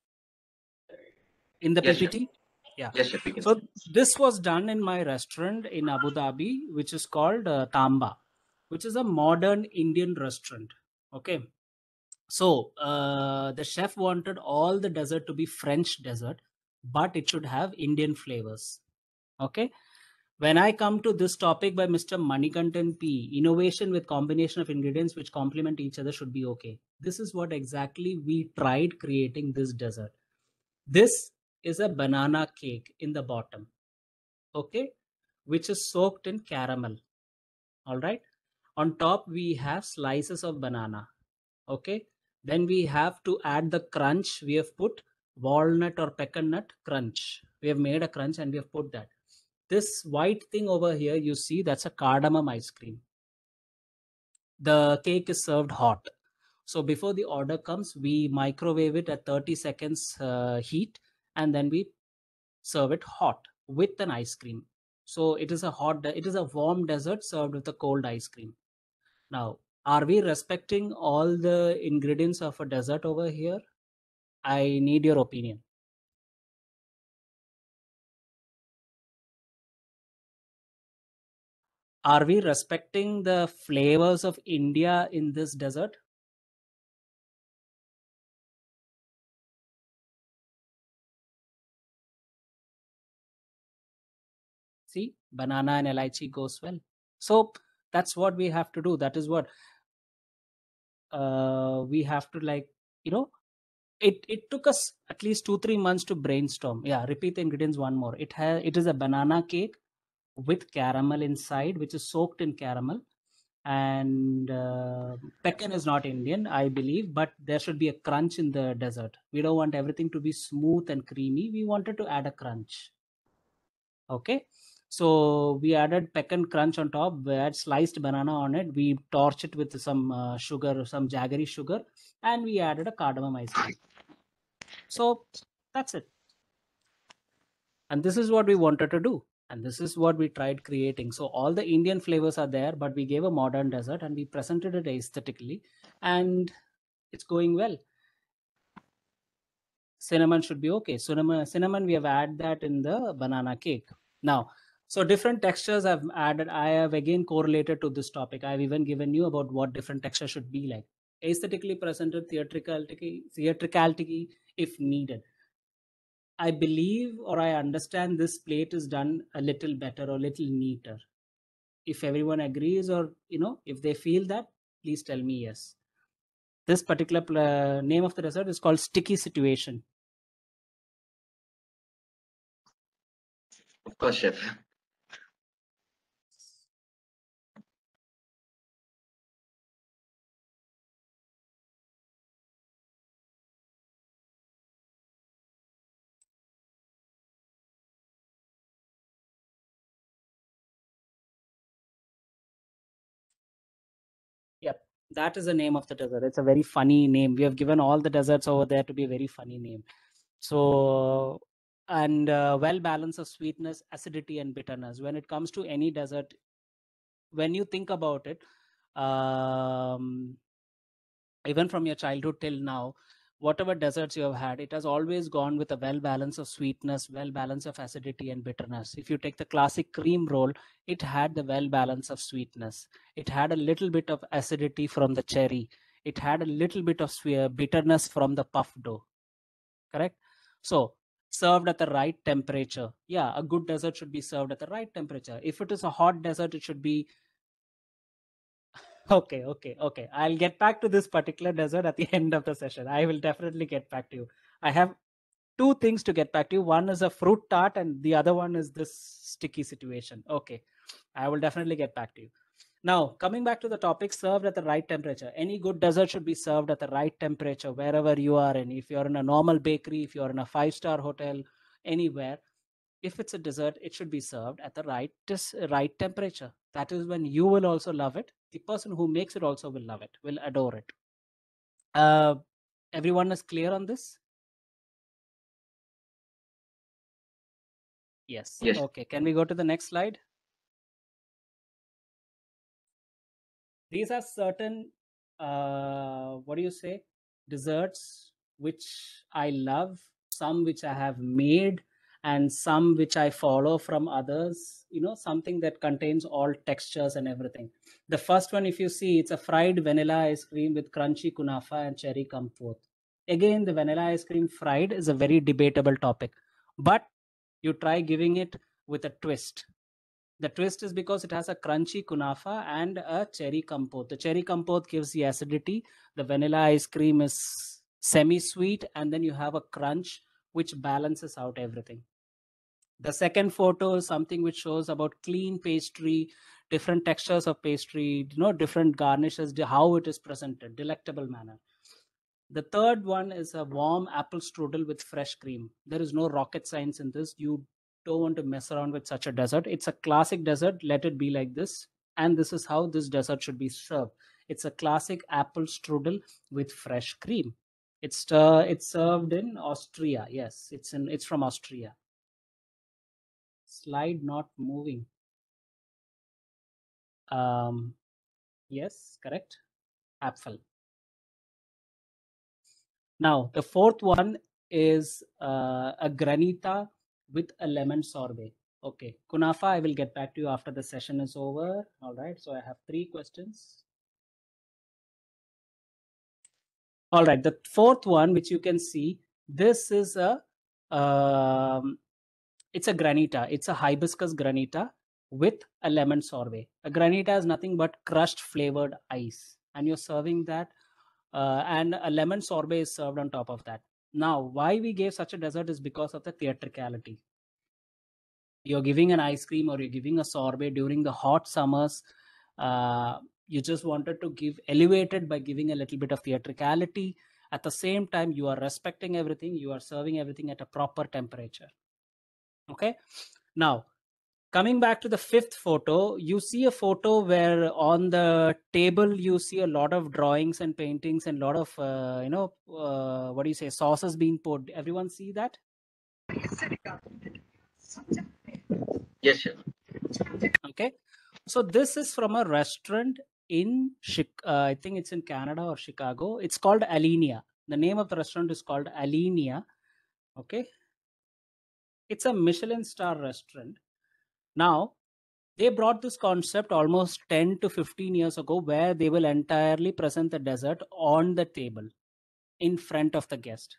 in the Yes, chef. PPT. Yeah. Yes, chef, we can So see. this was done in my restaurant in Abu Dhabi, which is called Tamba, which is a modern Indian restaurant. Okay. So the chef wanted all the dessert to be French dessert, but it should have Indian flavors. Okay. When I come to this topic by Mr. Manikantan P, innovation with combination of ingredients which complement each other should be okay. This is what exactly we tried creating this dessert. This is a banana cake in the bottom, okay, which is soaked in caramel. All right. On top, we have slices of banana. Okay. Then we have to add the crunch. We have put walnut or pecan nut crunch. We have made a crunch and we have put that. This white thing over here, you see, that's a cardamom ice cream. The cake is served hot. So before the order comes, we microwave it at 30 seconds heat, and then we serve it hot with an ice cream. So it is a warm dessert served with a cold ice cream. Now, are we respecting all the ingredients of a dessert over here? I need your opinion. Are we respecting the flavors of India in this dessert? See, banana and elaichi goes well. So that's what we have to do. That is what we have to, like, it took us at least 2-3 months to brainstorm. Yeah, repeat the ingredients one more. It is a banana cake with caramel inside, which is soaked in caramel. And pecan is not Indian, I believe, but there should be a crunch in the dessert. We don't want everything to be smooth and creamy. We wanted to add a crunch. Okay, so we added pecan crunch on top. We had sliced banana on it. We torched it with some sugar, some jaggery sugar, and we added a cardamom ice cream. So that's it. And this is what we wanted to do. And this is what we tried creating. So all the Indian flavors are there, but we gave a modern dessert and we presented it aesthetically, and it's going well. Cinnamon should be okay. Cinnamon, we have added that in the banana cake. Now, so different textures I've added. I have again correlated to this topic. I've even given you about what different textures should be like. Aesthetically presented, theatricality if needed. I believe or I understand this plate is done a little better or a little neater. If everyone agrees, or if they feel that, please tell me yes. This particular name of the dessert is called Sticky Situation. Of course, chef. Yep, that is the name of the dessert. It's a very funny name. We have given all the desserts over there to be a very funny name. So, and well balance of sweetness, acidity, and bitterness. When it comes to any dessert, when you think about it, even from your childhood till now, whatever desserts you have had, it has always gone with a well balance of sweetness, well balance of acidity and bitterness. If you take the classic cream roll, it had the well balance of sweetness. It had a little bit of acidity from the cherry. It had a little bit of bitterness from the puff dough. Correct? So served at the right temperature. Yeah, a good dessert should be served at the right temperature. If it is a hot dessert, it should be okay. I'll get back to this particular dessert at the end of the session. I will definitely get back to you. I have two things to get back to you. One is a fruit tart and the other one is this sticky situation. Okay, I will definitely get back to you. Now, coming back to the topic, served at the right temperature. Any good dessert should be served at the right temperature wherever you are in. If you're in a normal bakery, if you're in a 5-star hotel, anywhere, if it's a dessert, it should be served at the right temperature. That is when you will also love it. The person who makes it also will love it, will adore it. Everyone is clear on this? Yes. Yes. Okay, can we go to the next slide? These are certain what do you say, desserts which I love, some which I have made, and some which I follow from others, something that contains all textures and everything. The first one, if you see, it's a fried vanilla ice cream with crunchy kunafa and cherry compote. Again, the vanilla ice cream fried is a very debatable topic, but you try giving it with a twist. The twist is because it has a crunchy kunafa and a cherry compote. The cherry compote gives the acidity. The vanilla ice cream is semi-sweet, and then you have a crunch which balances out everything. The second photo is something which shows about clean pastry, different textures of pastry, different garnishes, how it is presented, delectable manner. The third one is a warm apple strudel with fresh cream. There is no rocket science in this. You don't want to mess around with such a dessert. It's a classic dessert. Let it be like this. And this is how this dessert should be served. It's a classic apple strudel with fresh cream. It's served in Austria. Yes, it's from Austria. Slide not moving. Yes, correct. Apfel. Now, the fourth one is a granita with a lemon sorbet. Okay, kunafa, I will get back to you after the session is over. All right, so I have 3 questions. All right, the fourth one, which you can see, this is it's a granita. It's a hibiscus granita with a lemon sorbet. A granita is nothing but crushed flavored ice, and you're serving that, and a lemon sorbet is served on top of that. Now, why we gave such a dessert is because of the theatricality. You're giving an ice cream or you're giving a sorbet during the hot summers. You just wanted to give elevated by giving a little bit of theatricality. At the same time, you are respecting everything. You are serving everything at a proper temperature. Okay. Now, coming back to the fifth photo, you see a photo where on the table you see a lot of drawings and paintings and a lot of what do you say, sauces being poured. Everyone see that? Yes, chef. Okay, so this is from a restaurant in I think it's in Canada or Chicago. It's called Alinea. The name of the restaurant is called Alinea. Okay, it's a Michelin star restaurant. Now, they brought this concept almost 10 to 15 years ago, where they will entirely present the dessert on the table in front of the guest.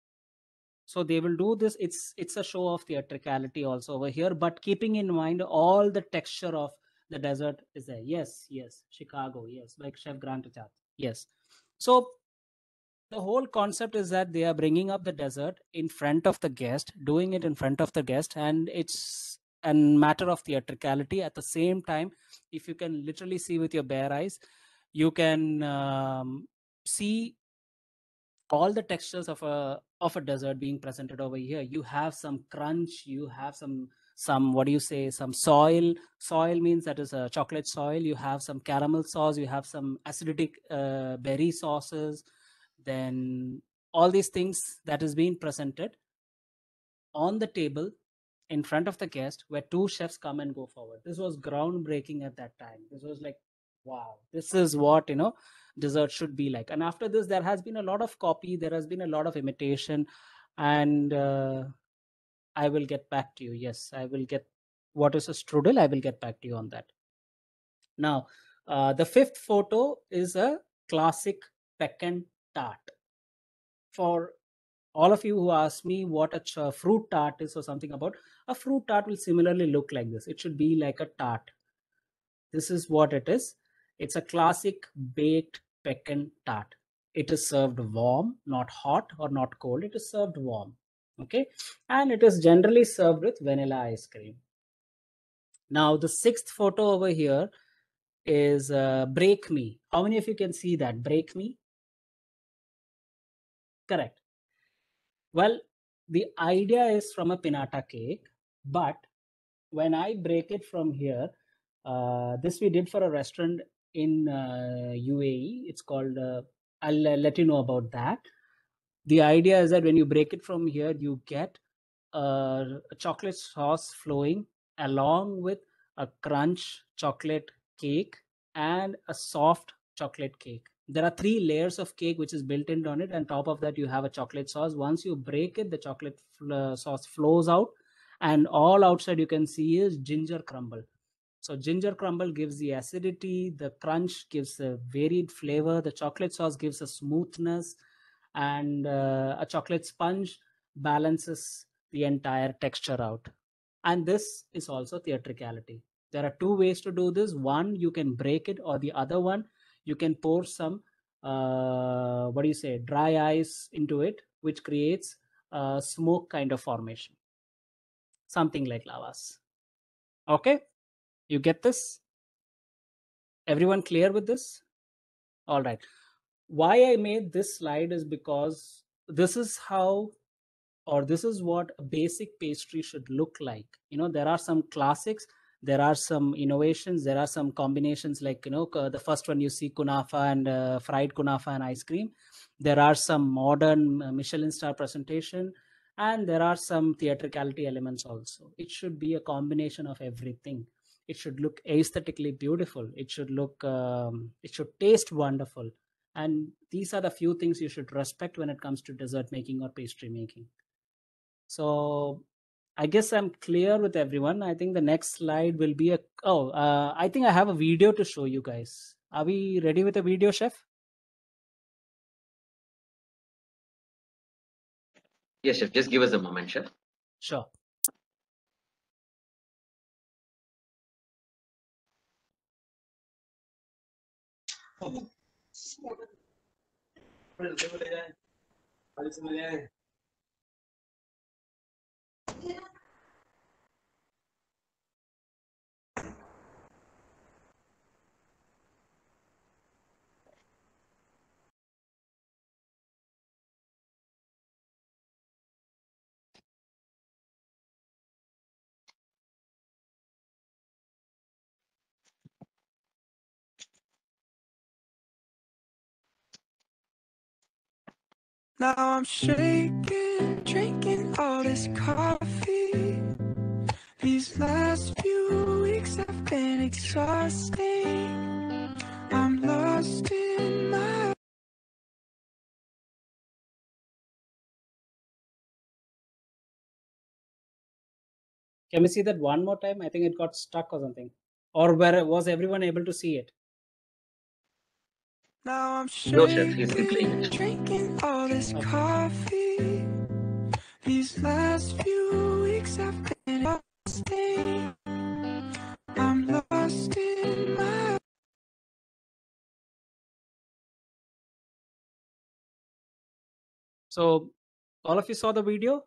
So they will do this. It's a show of theatricality also over here, but keeping in mind all the texture of the dessert is there. Yes, Chicago, yes, like Chef Grant Chat. Yes. So the whole concept is that they are bringing up the dessert in front of the guest, doing it in front of the guest, and it's a matter of theatricality. At the same time, if you can literally see with your bare eyes, you can see all the textures of a dessert being presented over here. You have some crunch, you have some what do you say, some soil means that is a chocolate soil. You have some caramel sauce, you have some acidic berry sauces, then all these things that is being presented on the table in front of the guest, where two chefs come and go forward. This was groundbreaking at that time. This was like, wow, this is what dessert should be like. And after this, there has been a lot of copy, there has been a lot of imitation, and I will get back to you. Yes, I will get what is a strudel. I will get back to you on that. Now, the fifth photo is a classic pecan tart. For all of you who ask me what a fruit tart is or something about, a fruit tart will similarly look like this. It should be like a tart. This is what it is. It's a classic baked pecan tart. It is served warm, not hot or not cold. It is served warm. Okay. And it is generally served with vanilla ice cream. Now, the sixth photo over here is Break Me. How many of you can see that? Break Me? Correct. Well, the idea is from a pinata cake, but when I break it from here, this we did for a restaurant in UAE. It's called, I'll let you know about that. The idea is that when you break it from here, you get a chocolate sauce flowing along with a crunch chocolate cake and a soft chocolate cake. There are 3 layers of cake which is built in on it, and top of that you have a chocolate sauce. Once you break it, the chocolate sauce flows out, and all outside you can see is ginger crumble. So ginger crumble gives the acidity, the crunch gives a varied flavor, the chocolate sauce gives a smoothness, and a chocolate sponge balances the entire texture out. And this is also theatricality. There are 2 ways to do this. One, you can break it, or the other one, you can pour some what do you say, dry ice into it, which creates a smoke kind of formation, something like lavas. Okay, you get this? Everyone clear with this? All right. Why I made this slide is because this is how, or this is what a basic pastry should look like. There are some classics, there are some innovations, there are some combinations, like the first one you see, kunafa and fried kunafa and ice cream. There are some modern Michelin star presentation, and there are some theatricality elements also. It should be a combination of everything. It should look aesthetically beautiful. It should look it should taste wonderful. And these are the few things you should respect when it comes to dessert making or pastry making. So I guess I'm clear with everyone. I think the next slide will be I think I have a video to show you guys. Are we ready with the video, chef? Yes, chef. Just give us a moment, chef. Sure. Now I'm shaking, drinking all this coffee. These last few weeks have been exhausting. I'm lost in my... Can we see that one more time? I think it got stuck or something. Or was everyone able to see it? Now I'm No, Chef, he's replaying shaking, it. drinking all this Okay. coffee. These last few weeks have been exhausting. I'm lost in my... So all of you saw the video?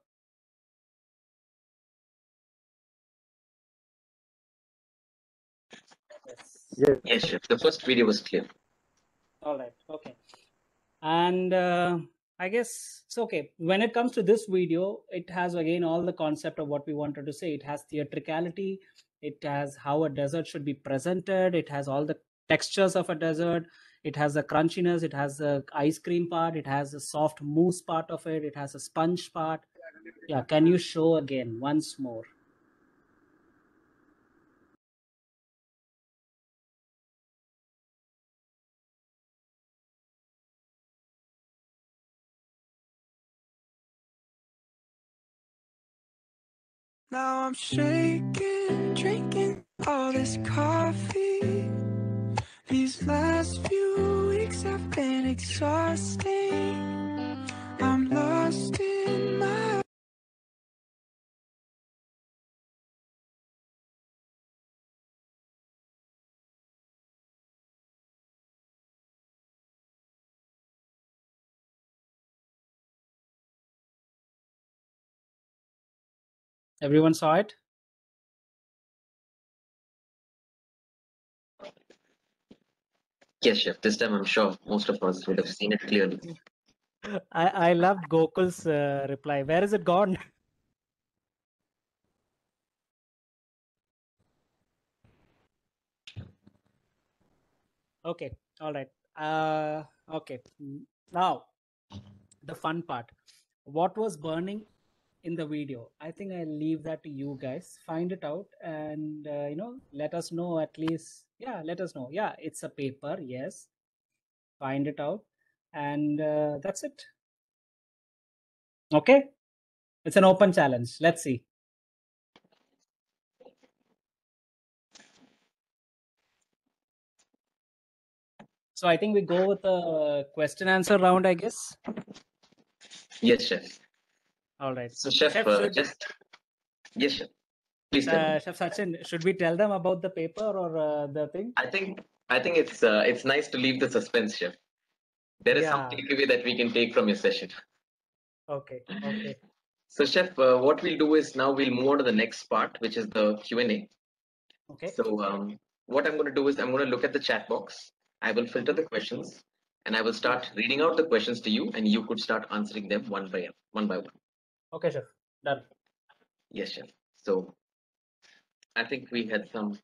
Yes. Yes. Yes, Chef. The first video was clear. All right. Okay. And I guess it's okay. When it comes to this video, it has again all the concept of what we wanted to say. It has theatricality. It has how a dessert should be presented. It has all the textures of a dessert. It has the crunchiness. It has the ice cream part. It has a soft mousse part of it. It has a sponge part. Yeah. Can you show again once more? Now I'm shaking, drinking all this coffee. These last few weeks have been exhausting. I'm lost in my... Everyone saw it? Yes, Chef. This time I'm sure most of us would have seen it clearly. I loved Gokul's reply. Where is it gone? Okay. All right. Okay. Now the fun part. What was burning in the video? I think I'll leave that to you guys. Find it out and let us know at least. Yeah, let us know. Yeah, it's a paper. Yes. Find it out, and that's it. Okay. It's an open challenge. Let's see. So I think we go with a question answer round, I guess. Yes, Chef. All right. So, Chef, yes, Chef. Please tell me. Chef Sachin, should we tell them about the paper or the thing? I think it's nice to leave the suspense, Chef. There is some Yeah. takeaway that we can take from your session. Okay. Okay. So, Chef, what we'll do is now we'll move on to the next part, which is the Q&A. Okay. So, what I'm going to do is I'm going to look at the chat box. I will filter the questions, and I will start reading out the questions to you, and you could start answering them one by one. Okay, Chef. Done. Yes, Chef. So, I think we had some.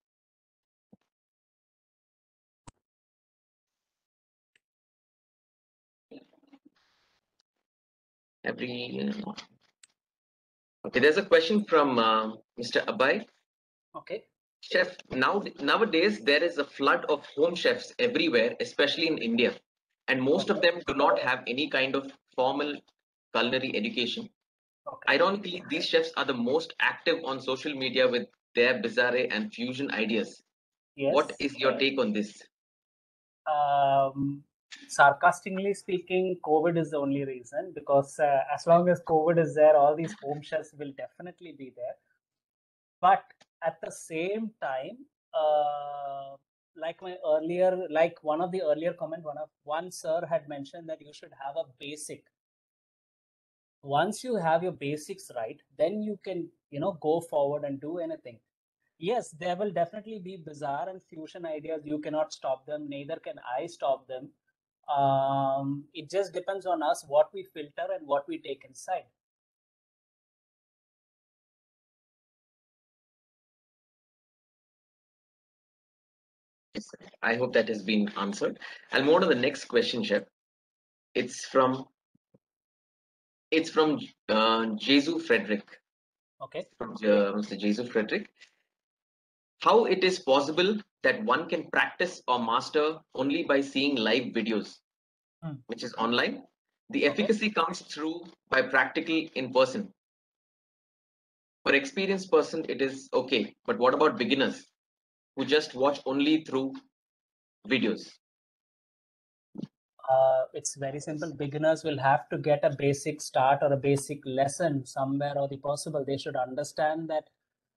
Okay, there's a question from Mr. Abhay. Okay. Chef, nowadays there is a flood of home chefs everywhere, especially in India, and most of them do not have any kind of formal culinary education. Okay. Ironically, these chefs are the most active on social media with their bizarre and fusion ideas. Yes. What is your take on this? Sarcastically speaking, COVID is the only reason, because as long as COVID is there, all these home chefs will definitely be there. But at the same time, like one of the earlier comment, one sir had mentioned that you should have a basic. Once you have your basics right, then you can go forward and do anything. Yes, there will definitely be bizarre and fusion ideas. You cannot stop them, neither can I stop them. It just depends on us what we filter and what we take inside. I hope that has been answered. I'll move on to the next question, Chef. It's from It's from Jesu Frederick. Okay. From Mr. Jesu Frederick. How it is possible that one can practice or master only by seeing live videos, which is online? The Okay. efficacy comes through by practical in person. For experienced person, it is okay. But what about beginners who just watch only through videos? It's very simple. Beginners will have to get a basic start or a basic lesson somewhere or the possible. They should understand that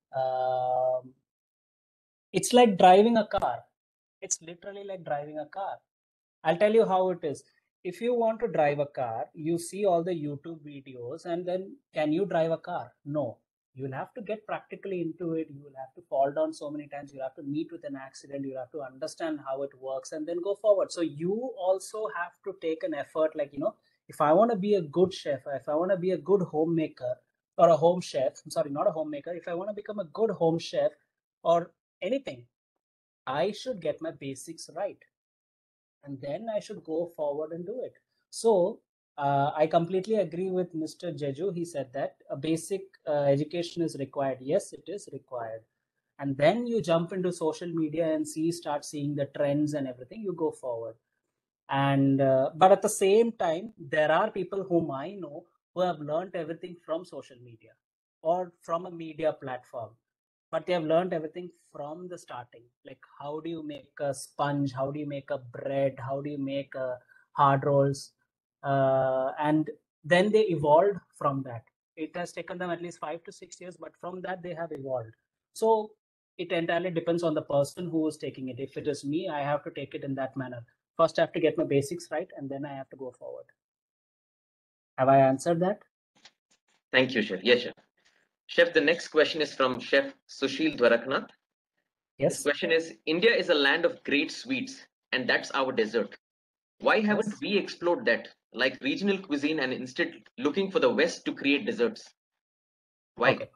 it's like driving a car. It's literally like driving a car. I'll tell you how it is. If you want to drive a car, you see all the YouTube videos, and then can you drive a car? No. You will have to get practically into it. You will have to fall down so many times. You'll have to meet with an accident. You'll have to understand how it works and then go forward. So you also have to take an effort. Like, if I want to be a good chef, if I want to be a good homemaker or a home chef, I'm sorry, not a homemaker. If I want to become a good home chef or anything, I should get my basics right. And then I should go forward and do it. So I completely agree with Mr. Jeju. He said that a basic education is required. Yes, it is required. And then you jump into social media and start seeing the trends and everything. You go forward. And but at the same time, there are people whom I know who have learned everything from social media or from a media platform, but they have learned everything from the starting. Like, how do you make a sponge, how do you make a bread, how do you make hard rolls, and then they evolved from that. It has taken them at least 5 to 6 years, but from that they have evolved. So it entirely depends on the person who is taking it. If it is me, I have to take it in that manner. First I have to get my basics right, and then I have to go forward. Have I answered that? Thank you, Chef. Yes, Chef. Chef, the next question is from Chef Sushil Dwaraknath. Yes. This question is, India is a land of great sweets, and that's our dessert. Why haven't we explored that, like regional cuisine, and instead looking for the West to create desserts? Why? Okay.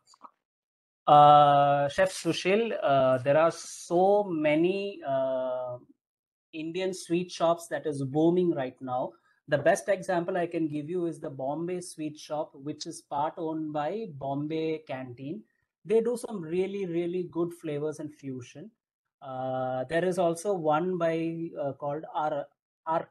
Chef Sushil, there are so many Indian sweet shops that is booming right now. The best example I can give you is the Bombay Sweet Shop, which is part owned by Bombay Canteen. They do some really, really good flavors and fusion. There is also one by called Arc,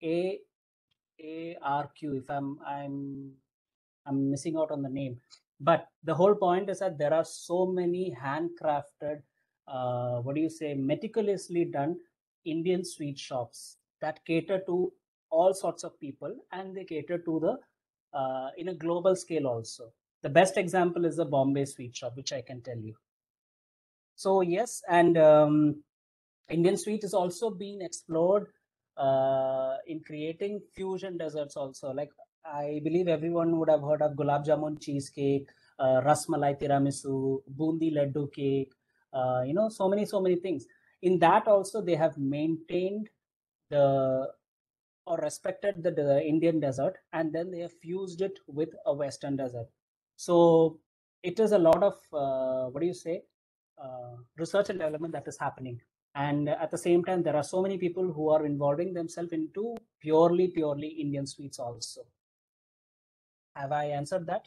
AARQ. If I'm missing out on the name, but the whole point is that there are so many handcrafted, meticulously done Indian sweet shops that cater to all sorts of people, and they cater to the in a global scale also. The best example is the Bombay Sweet Shop, which I can tell you. So yes, and Indian sweet is also being explored in creating fusion desserts also. Like, I believe everyone would have heard of gulab jamun cheesecake, ras malai tiramisu, bundi laddu cake, so many things. In that also, they have maintained the or respected the Indian desert, and then they have fused it with a Western desert. So it is a lot of research and development that is happening. And at the same time, there are so many people who are involving themselves into purely Indian sweets also. Have I answered that?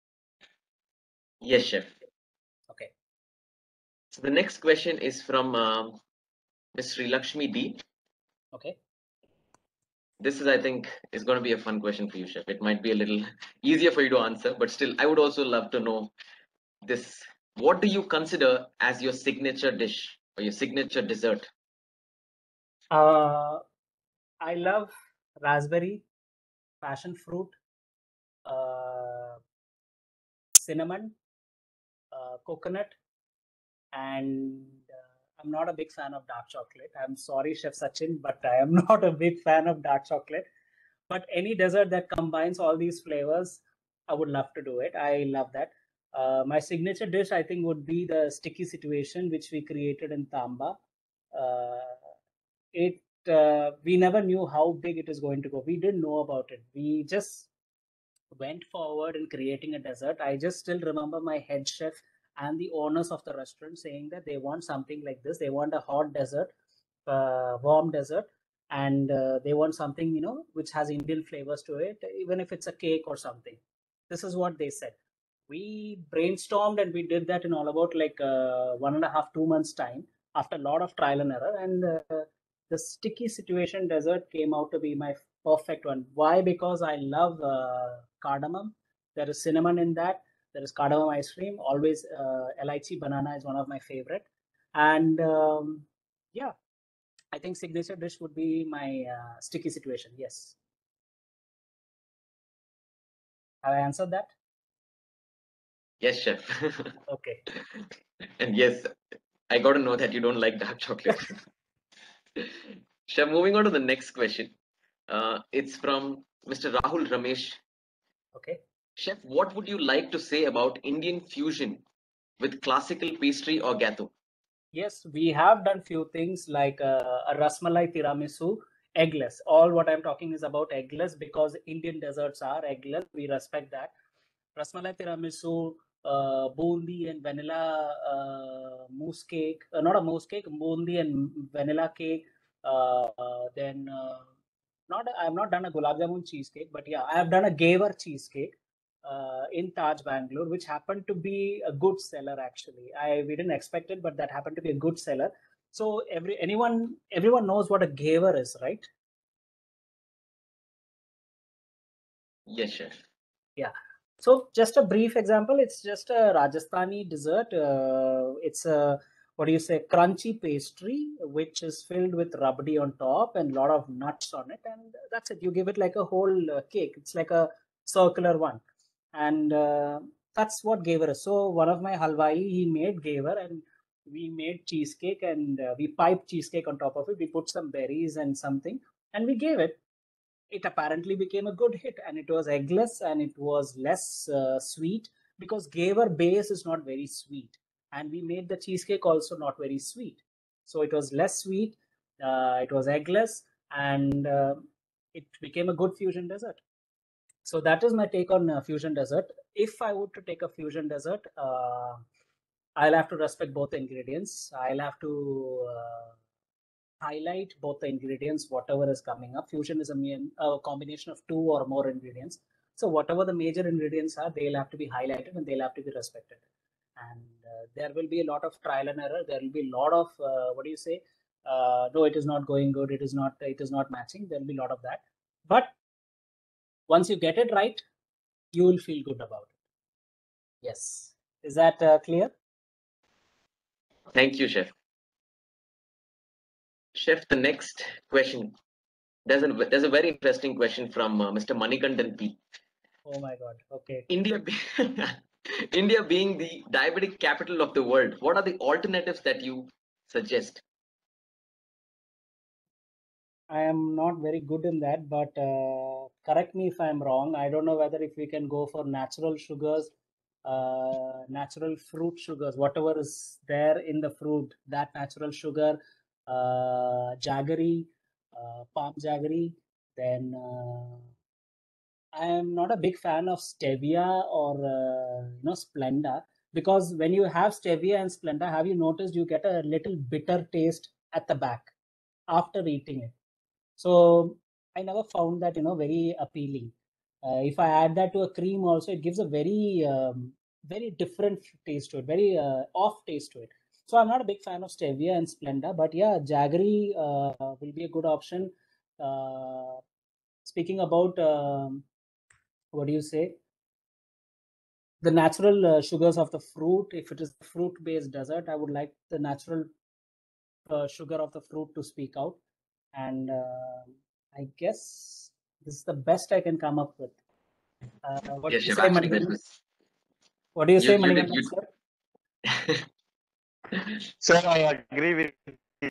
Yes, Chef. Okay. So the next question is from Ms. Sri Lakshmi D. Okay. This is, I think, is going to be a fun question for you, Chef. It might be a little easier for you to answer, but still, I would also love to know this. What do you consider as your signature dish or your signature dessert? I love raspberry, passion fruit, cinnamon, coconut, and I'm not a big fan of dark chocolate. I'm sorry, Chef Sachin, but I am not a big fan of dark chocolate. But any dessert that combines all these flavors, I would love to do it. I love that. My signature dish, I think, would be the sticky situation, which we created in Tamba. We never knew how big it is going to go. We didn't know about it. We just went forward in creating a dessert. I just still remember my head chef and the owners of the restaurant saying that they want something like this. They want a hot dessert, warm dessert, and they want something, you know, which has Indian flavors to it, even if it's a cake or something. This is what they said. We brainstormed and we did that in all about like 1.5 2 months time, after a lot of trial and error, and the sticky situation dessert came out to be my perfect one. Why? Because I love cardamom. There is cinnamon in that. There is cardamom ice cream. Always lychee banana is one of my favorite. And yeah, I think signature dish would be my sticky situation. Yes. Have I answered that? Yes, chef. Okay. And yes, I got to know that you don't like dark chocolate. Chef, moving on to the next question. It's from Mr. Rahul Ramesh. Okay. Chef, what would you like to say about Indian fusion with classical pastry or gatto? Yes, we have done few things like a rasmalai tiramisu, eggless. All what I'm talking is about eggless, because Indian desserts are eggless. We respect that. Rasmalai tiramisu, bundi and vanilla mousse cake. Not a mousse cake, bundi and vanilla cake. Then not I've not done a gulab jamun cheesecake, but yeah, I have done a gaver cheesecake in Taj Bangalore, which happened to be a good seller actually. We didn't expect it, but that happened to be a good seller. So everyone knows what a gaver is, right? Yes, chef. Yeah. So just a brief example, it's just a Rajasthani dessert. It's a, what do you say, crunchy pastry, which is filled with rabdi on top and a lot of nuts on it. And that's it. You give it like a whole cake. It's like a circular one. And that's what gaver is. So one of my halwai, he made gaver, and we made cheesecake, and we piped cheesecake on top of it. We put some berries and something, and we gave it. It apparently became a good hit, and it was eggless, and it was less sweet, because gaver base is not very sweet, and we made the cheesecake also not very sweet, so it was less sweet. It was eggless, and it became a good fusion dessert. So that is my take on fusion dessert. If I were to take a fusion dessert, I'll have to respect both ingredients. I'll have to highlight both the ingredients, whatever is coming up. Fusion is a combination of two or more ingredients. So whatever the major ingredients are, they'll have to be highlighted and they'll have to be respected. And there will be a lot of trial and error. There will be a lot of what do you say? No, it is not going good. It is not matching. There will be a lot of that. But once you get it right, you will feel good about it. Yes. Is that clear? Thank you, chef. Chef, the next question. There's a very interesting question from Mr. Manikandan P. Oh my God. Okay. India, India being the diabetic capital of the world, what are the alternatives that you suggest? I am not very good in that, but correct me if I'm wrong. I don't know whether if we can go for natural sugars, natural fruit sugars, whatever is there in the fruit, that natural sugar, jaggery, palm jaggery. Then I am not a big fan of stevia or Splenda, because when you have stevia and Splenda, have you noticed you get a little bitter taste at the back after eating it? So I never found that very appealing. If I add that to a cream also, it gives a very different taste to it, very off taste to it. So I'm not a big fan of stevia and Splenda, but yeah, jaggery will be a good option. Speaking about what do you say, the natural sugars of the fruit, if it is fruit based dessert, I would like the natural sugar of the fruit to speak out. And I guess this is the best I can come up with. What do Yes, you chef. say, Actually, this Manikandan? was What do you say, you did Manikandan, you. sir? Sir, I agree with you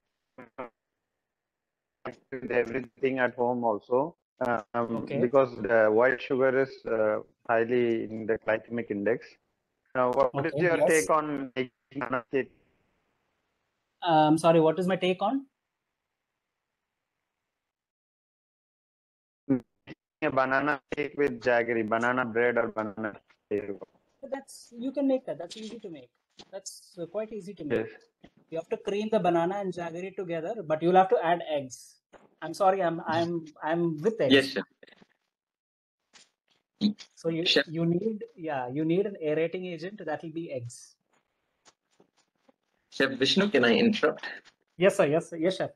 with everything at home also, Okay. because the white sugar is highly in the glycemic index. Now, what is Okay. your Yes. take on making banana cake? Sorry, what is my take on? A banana cake with jaggery, banana bread or banana cake? You can make that. That's easy to make. That's quite easy to make. Yes. You have to cream the banana and jaggery together, but you'll have to add eggs. I'm sorry. I'm with eggs. Yes, chef. So Chef, you need an aerating agent. That will be eggs. Chef Vishnu, can I interrupt? Yes, sir. Yes, sir. Yes, chef.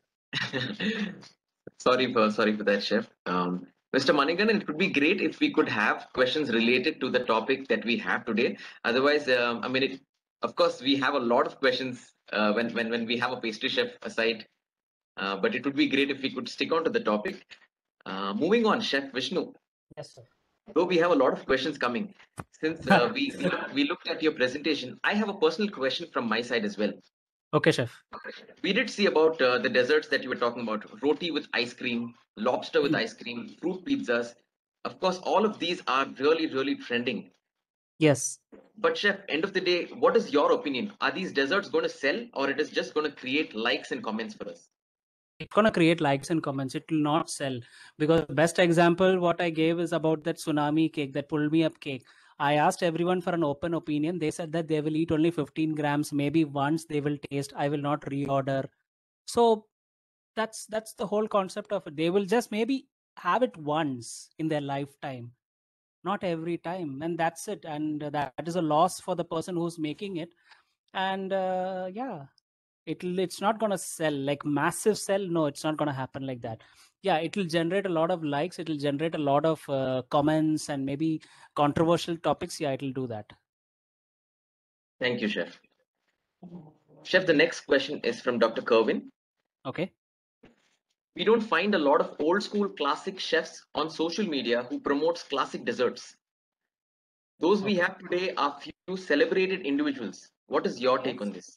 Sorry for that, chef. Mr. Manigandan, it would be great if we could have questions related to the topic that we have today. Otherwise, I mean, of course, we have a lot of questions when we have a pastry chef aside. But it would be great if we could stick on to the topic. Moving on, Chef Vishnu. Yes, sir. Though we have a lot of questions coming, since we looked at your presentation, I have a personal question from my side as well. Okay, chef. We did see about the desserts that you were talking about: roti with ice cream, lobster with ice cream, fruit pizzas. Of course, all of these are really trending. Yes. But chef, end of the day, what is your opinion? Are these desserts going to sell, or it is just going to create likes and comments for us? It's gonna create likes and comments. It will not sell, because the best example what I gave is about that tsunami cake, that pull me up cake. I asked everyone for an open opinion. They said that they will eat only 15 grams. Maybe once they will taste. I will not reorder. So that's the whole concept of it. They will just maybe have it once in their lifetime, not every time, and that's it. And that is a loss for the person who's making it. And yeah, it's not going to sell like massive sell. No, it's not going to happen like that. Yeah, it will generate a lot of likes, it will generate a lot of comments and maybe controversial topics. Yeah, it will do that. Thank you, chef. Chef, the next question is from Dr. Kerwin. Okay. We don't find a lot of old school classic chefs on social media who promotes classic desserts. Those we have today are few celebrated individuals. What is your take on this?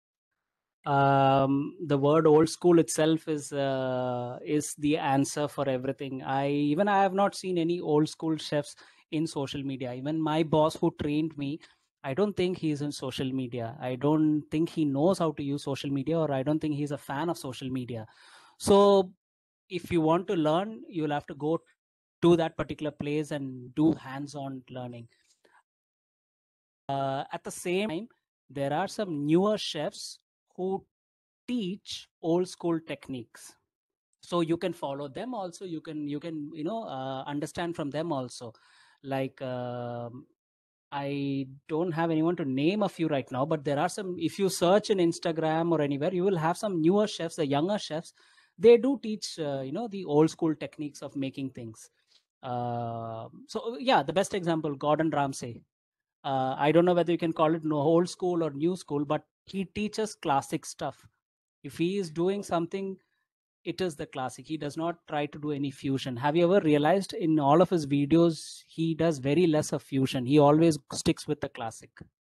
The word old school itself is the answer for everything. I have not seen any old school chefs in social media. Even my boss who trained me, I don't think he's in social media. I don't think he knows how to use social media, or I don't think he's a fan of social media. So if you want to learn, you'll have to go to that particular place and do hands-on learning. At the same time, there are some newer chefs who teach old school techniques, so you can follow them also. You can understand from them also. Like I don't have anyone to name a few right now, but there are some. If you search in Instagram or anywhere, you will have some newer chefs, the younger chefs. They do teach the old school techniques of making things. So yeah, the best example, Gordon Ramsay. I don't know whether you can call it old school or new school, but he teaches classic stuff. If he is doing something, it is the classic. He does not try to do any fusion. Have you ever realized in all of his videos, he does very less of fusion. He always sticks with the classic.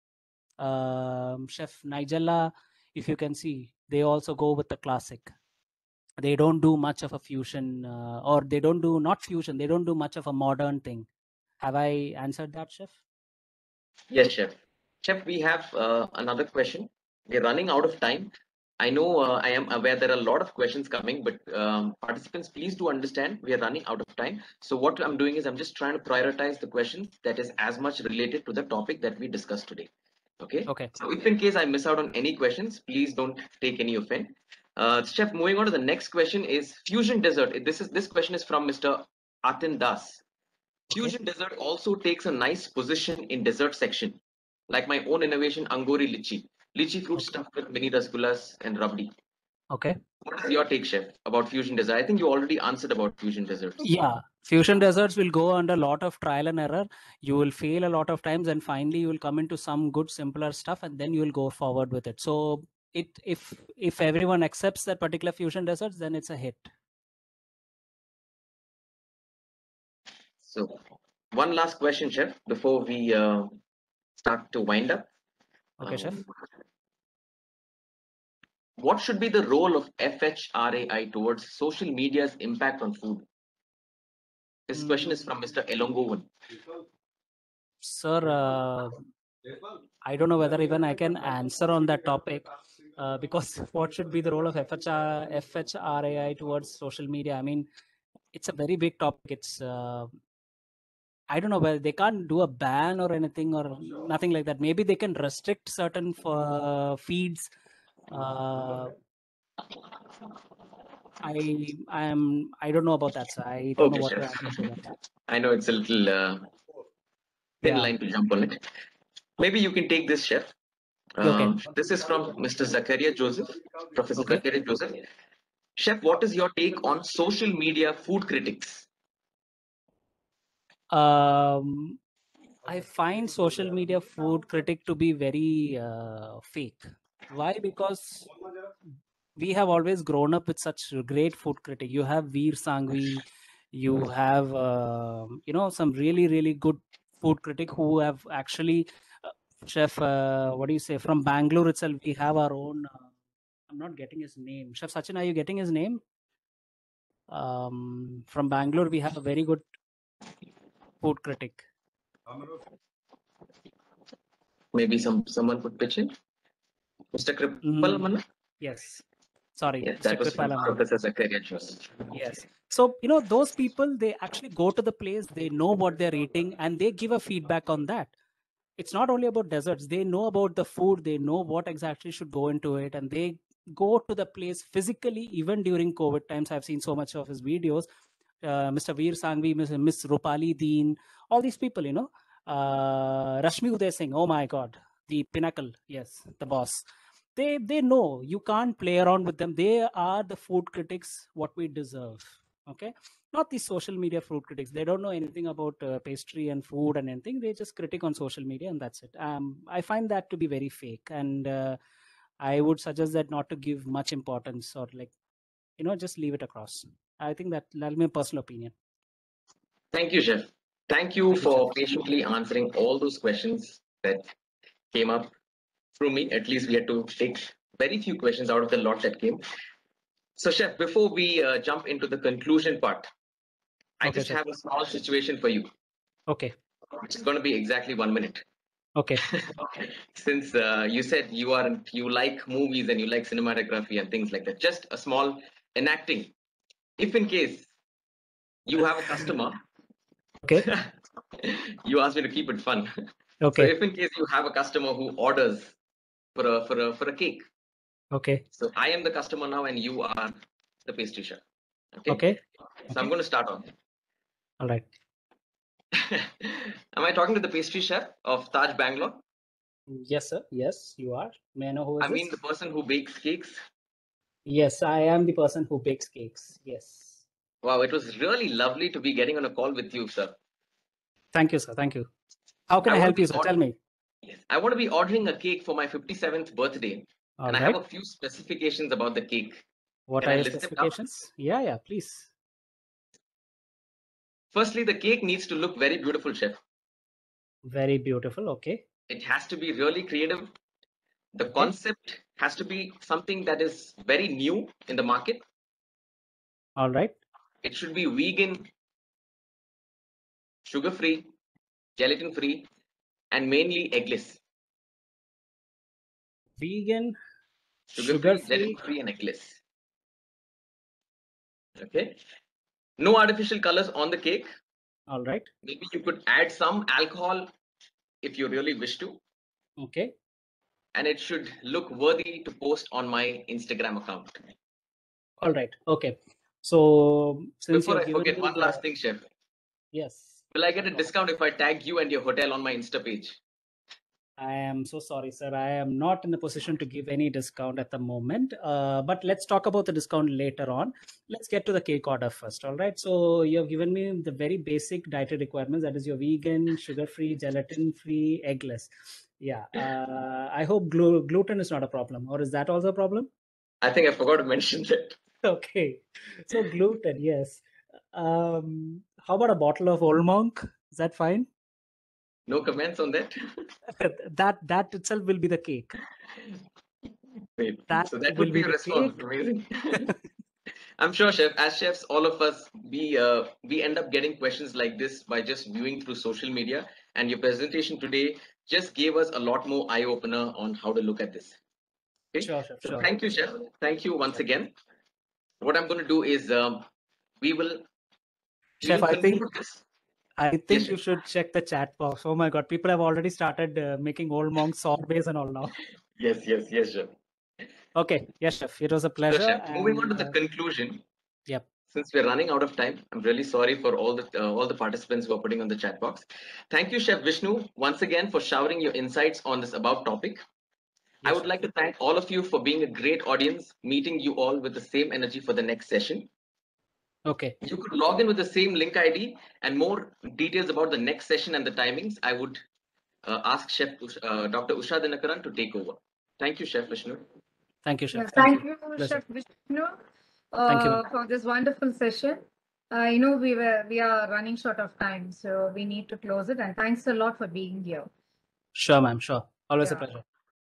Chef Nigella, if you can see, they also go with the classic. They don't do much of a fusion, or they don't do not fusion. They don't do much of a modern thing. Have I answered that, chef? Yes, chef. Chef, we have another question. We're running out of time. I know I am aware there are a lot of questions coming, but participants, please do understand we are running out of time. So what I'm doing is I'm just trying to prioritize the questions that is as much related to the topic that we discussed today. Okay. Okay. So if in case I miss out on any questions, please don't take any offense. Chef, moving on to the next question is fusion dessert. This question is from Mr. Atin Das. Fusion dessert also takes a nice position in dessert section, like my own innovation, Angori Lychee fruit stuffed with mini rasgullas and rabdi. Okay. What is your take, chef, about fusion dessert? I think you already answered about fusion desserts. Yeah, fusion desserts will go under a lot of trial and error. You will fail a lot of times, and finally you will come into some good, simpler stuff, and then you will go forward with it. So if everyone accepts that particular fusion desserts, then it's a hit. So one last question, chef, before we start to wind up. Okay, chef. What should be the role of FHRAI towards social media's impact on food? This question is from Mr. Elongovan. Sir, I don't know whether even I can answer on that topic, because what should be the role of FHRAI towards social media? I mean, it's a very big topic. It's I don't know whether they can't do a ban or anything or nothing like that. Maybe they can restrict certain feeds. I don't know about that, sir. I don't know Okay, what you're chef. asking to that. I know it's a little thin Yeah. line to jump on it. Maybe you can take this, chef. Okay. This is from Mr. Zakaria Joseph, Professor Okay. Zakaria Joseph. Chef, what is your take on social media food critics? I find social media food critic to be very fake. Why? Because we have always grown up with such great food critic. You have Veer Sangvi, you have some really good food critic who have actually chef. What do you say? From Bangalore itself, we have our own. I'm not getting his name. Chef Sachin, are you getting his name? From Bangalore, we have a very good food critic. Maybe someone could pitch in. Mr. Kripal Manna? Yes. Sorry, Yes, Mr. that was from Kripala. Professor Zakaria Joseph. Yes. So, those people, they actually go to the place, they know what they're eating, and they give a feedback on that. It's not only about desserts. They know about the food. They know what exactly should go into it. And they go to the place physically, even during COVID times. I've seen so much of his videos. Mr. Veer Sangvi, Miss Rupali Deen, all these people, Rashmi Uday Singh, oh my God, the pinnacle. Yes, the boss. They know you can't play around with them. They are the food critics, what we deserve. Okay, not the social media food critics. They don't know anything about pastry and food and anything. They just critic on social media and that's it. I find that to be very fake, and I would suggest that not to give much importance, or just leave it across. I think that'll be my personal opinion. Thank you, Chef. Thank you Thank you, for Chef. patiently answering all those questions that came up through me. At least we had to take very few questions out of the lot that came. So, Chef, before we jump into the conclusion part, I Okay, just Chef. have a small situation for you. Okay. It's going to be exactly 1 minute. Okay. Since you said you like movies and you like cinematography and things like that, just a small enacting. If in case you have a customer, Okay. you asked me to keep it fun. Okay. So if in case you have a customer who orders for a cake, Okay. so I am the customer now and you are the pastry chef. Okay. Okay. So I'm going to start off. All right. Am I talking to the pastry chef of Taj Bangalore? Yes, sir. Yes, you are. May I know who is I mean this? the person who bakes cakes. Yes, I am the person who bakes cakes. Yes. Wow, it was really lovely to be getting on a call with you, sir. Thank you, sir. Thank you. How can I help you, sir? Tell me. Yes, I want to be ordering a cake for my 57th birthday, All and I right. have a few specifications about the cake. What Can are I your list them down? specifications? Yeah, please. Firstly, the cake needs to look very beautiful, chef. Very beautiful. Okay. It has to be really creative. The Okay. concept has to be something that is very new in the market. All right. It should be vegan, sugar-free, gelatin-free, and mainly eggless. Vegan, Sugar-free, sugar-free. gelatin-free, and eggless. Okay. No artificial colors on the cake. All right. Maybe you could add some alcohol if you really wish to. Okay. And it should look worthy to post on my Instagram account. All right. Okay. So since Before you've I given forget, me one the last thing, chef. yes, Will I get a discount if I tag you and your hotel on my Insta page? I am so sorry, sir. I am not in a position to give any discount at the moment. But let's talk about the discount later on. Let's get to the cake order first. All right. So you have given me the very basic dietary requirements. That is your vegan, sugar-free, gelatin-free, eggless. Yeah. I hope gluten is not a problem, or is that also a problem? I think I forgot to mention that. Okay. So gluten, yes. How about a bottle of Old Monk? Is that fine? No comments on that. that itself will be the cake. Wait, That so that will would be be a the response. cake. Amazing. I'm sure, chef. As chefs, all of us we end up getting questions like this by just viewing through social media. And your presentation today just gave us a lot more eye opener on how to look at this. Okay. Sure, chef. So Sure. thank you, chef. Thank you once Sure. again. What I'm going to do is we will Chef, I think conclude this. you chef. should check the chat box. Oh my God, people have already started making Old Monk sorbets and all now. Yes, chef. Okay. Yes, chef. It was a So, pleasure. chef, moving on to And, the conclusion. yep. Since we're running out of time, I'm really sorry for all the participants who are putting on the chat box. Thank you, Chef Vishnu, once again for showering your insights on this above topic. I Yes, would chef. like to thank all of you for being a great audience, meeting you all with the same energy for the next session. Okay. You could log in with the same link ID, and more details about the next session and the timings, I would ask Chef Dr. Usha Dinakaran to take over. Thank you, Chef Vishnu. Thank you, Yeah, chef. thank you, Pleasure. Chef Vishnu, Thank you, ma'am. for this wonderful session. I know we are running short of time, so we need to close it. And thanks a lot for being here. Sure, ma'am. Sure. Always a Yeah. pleasure.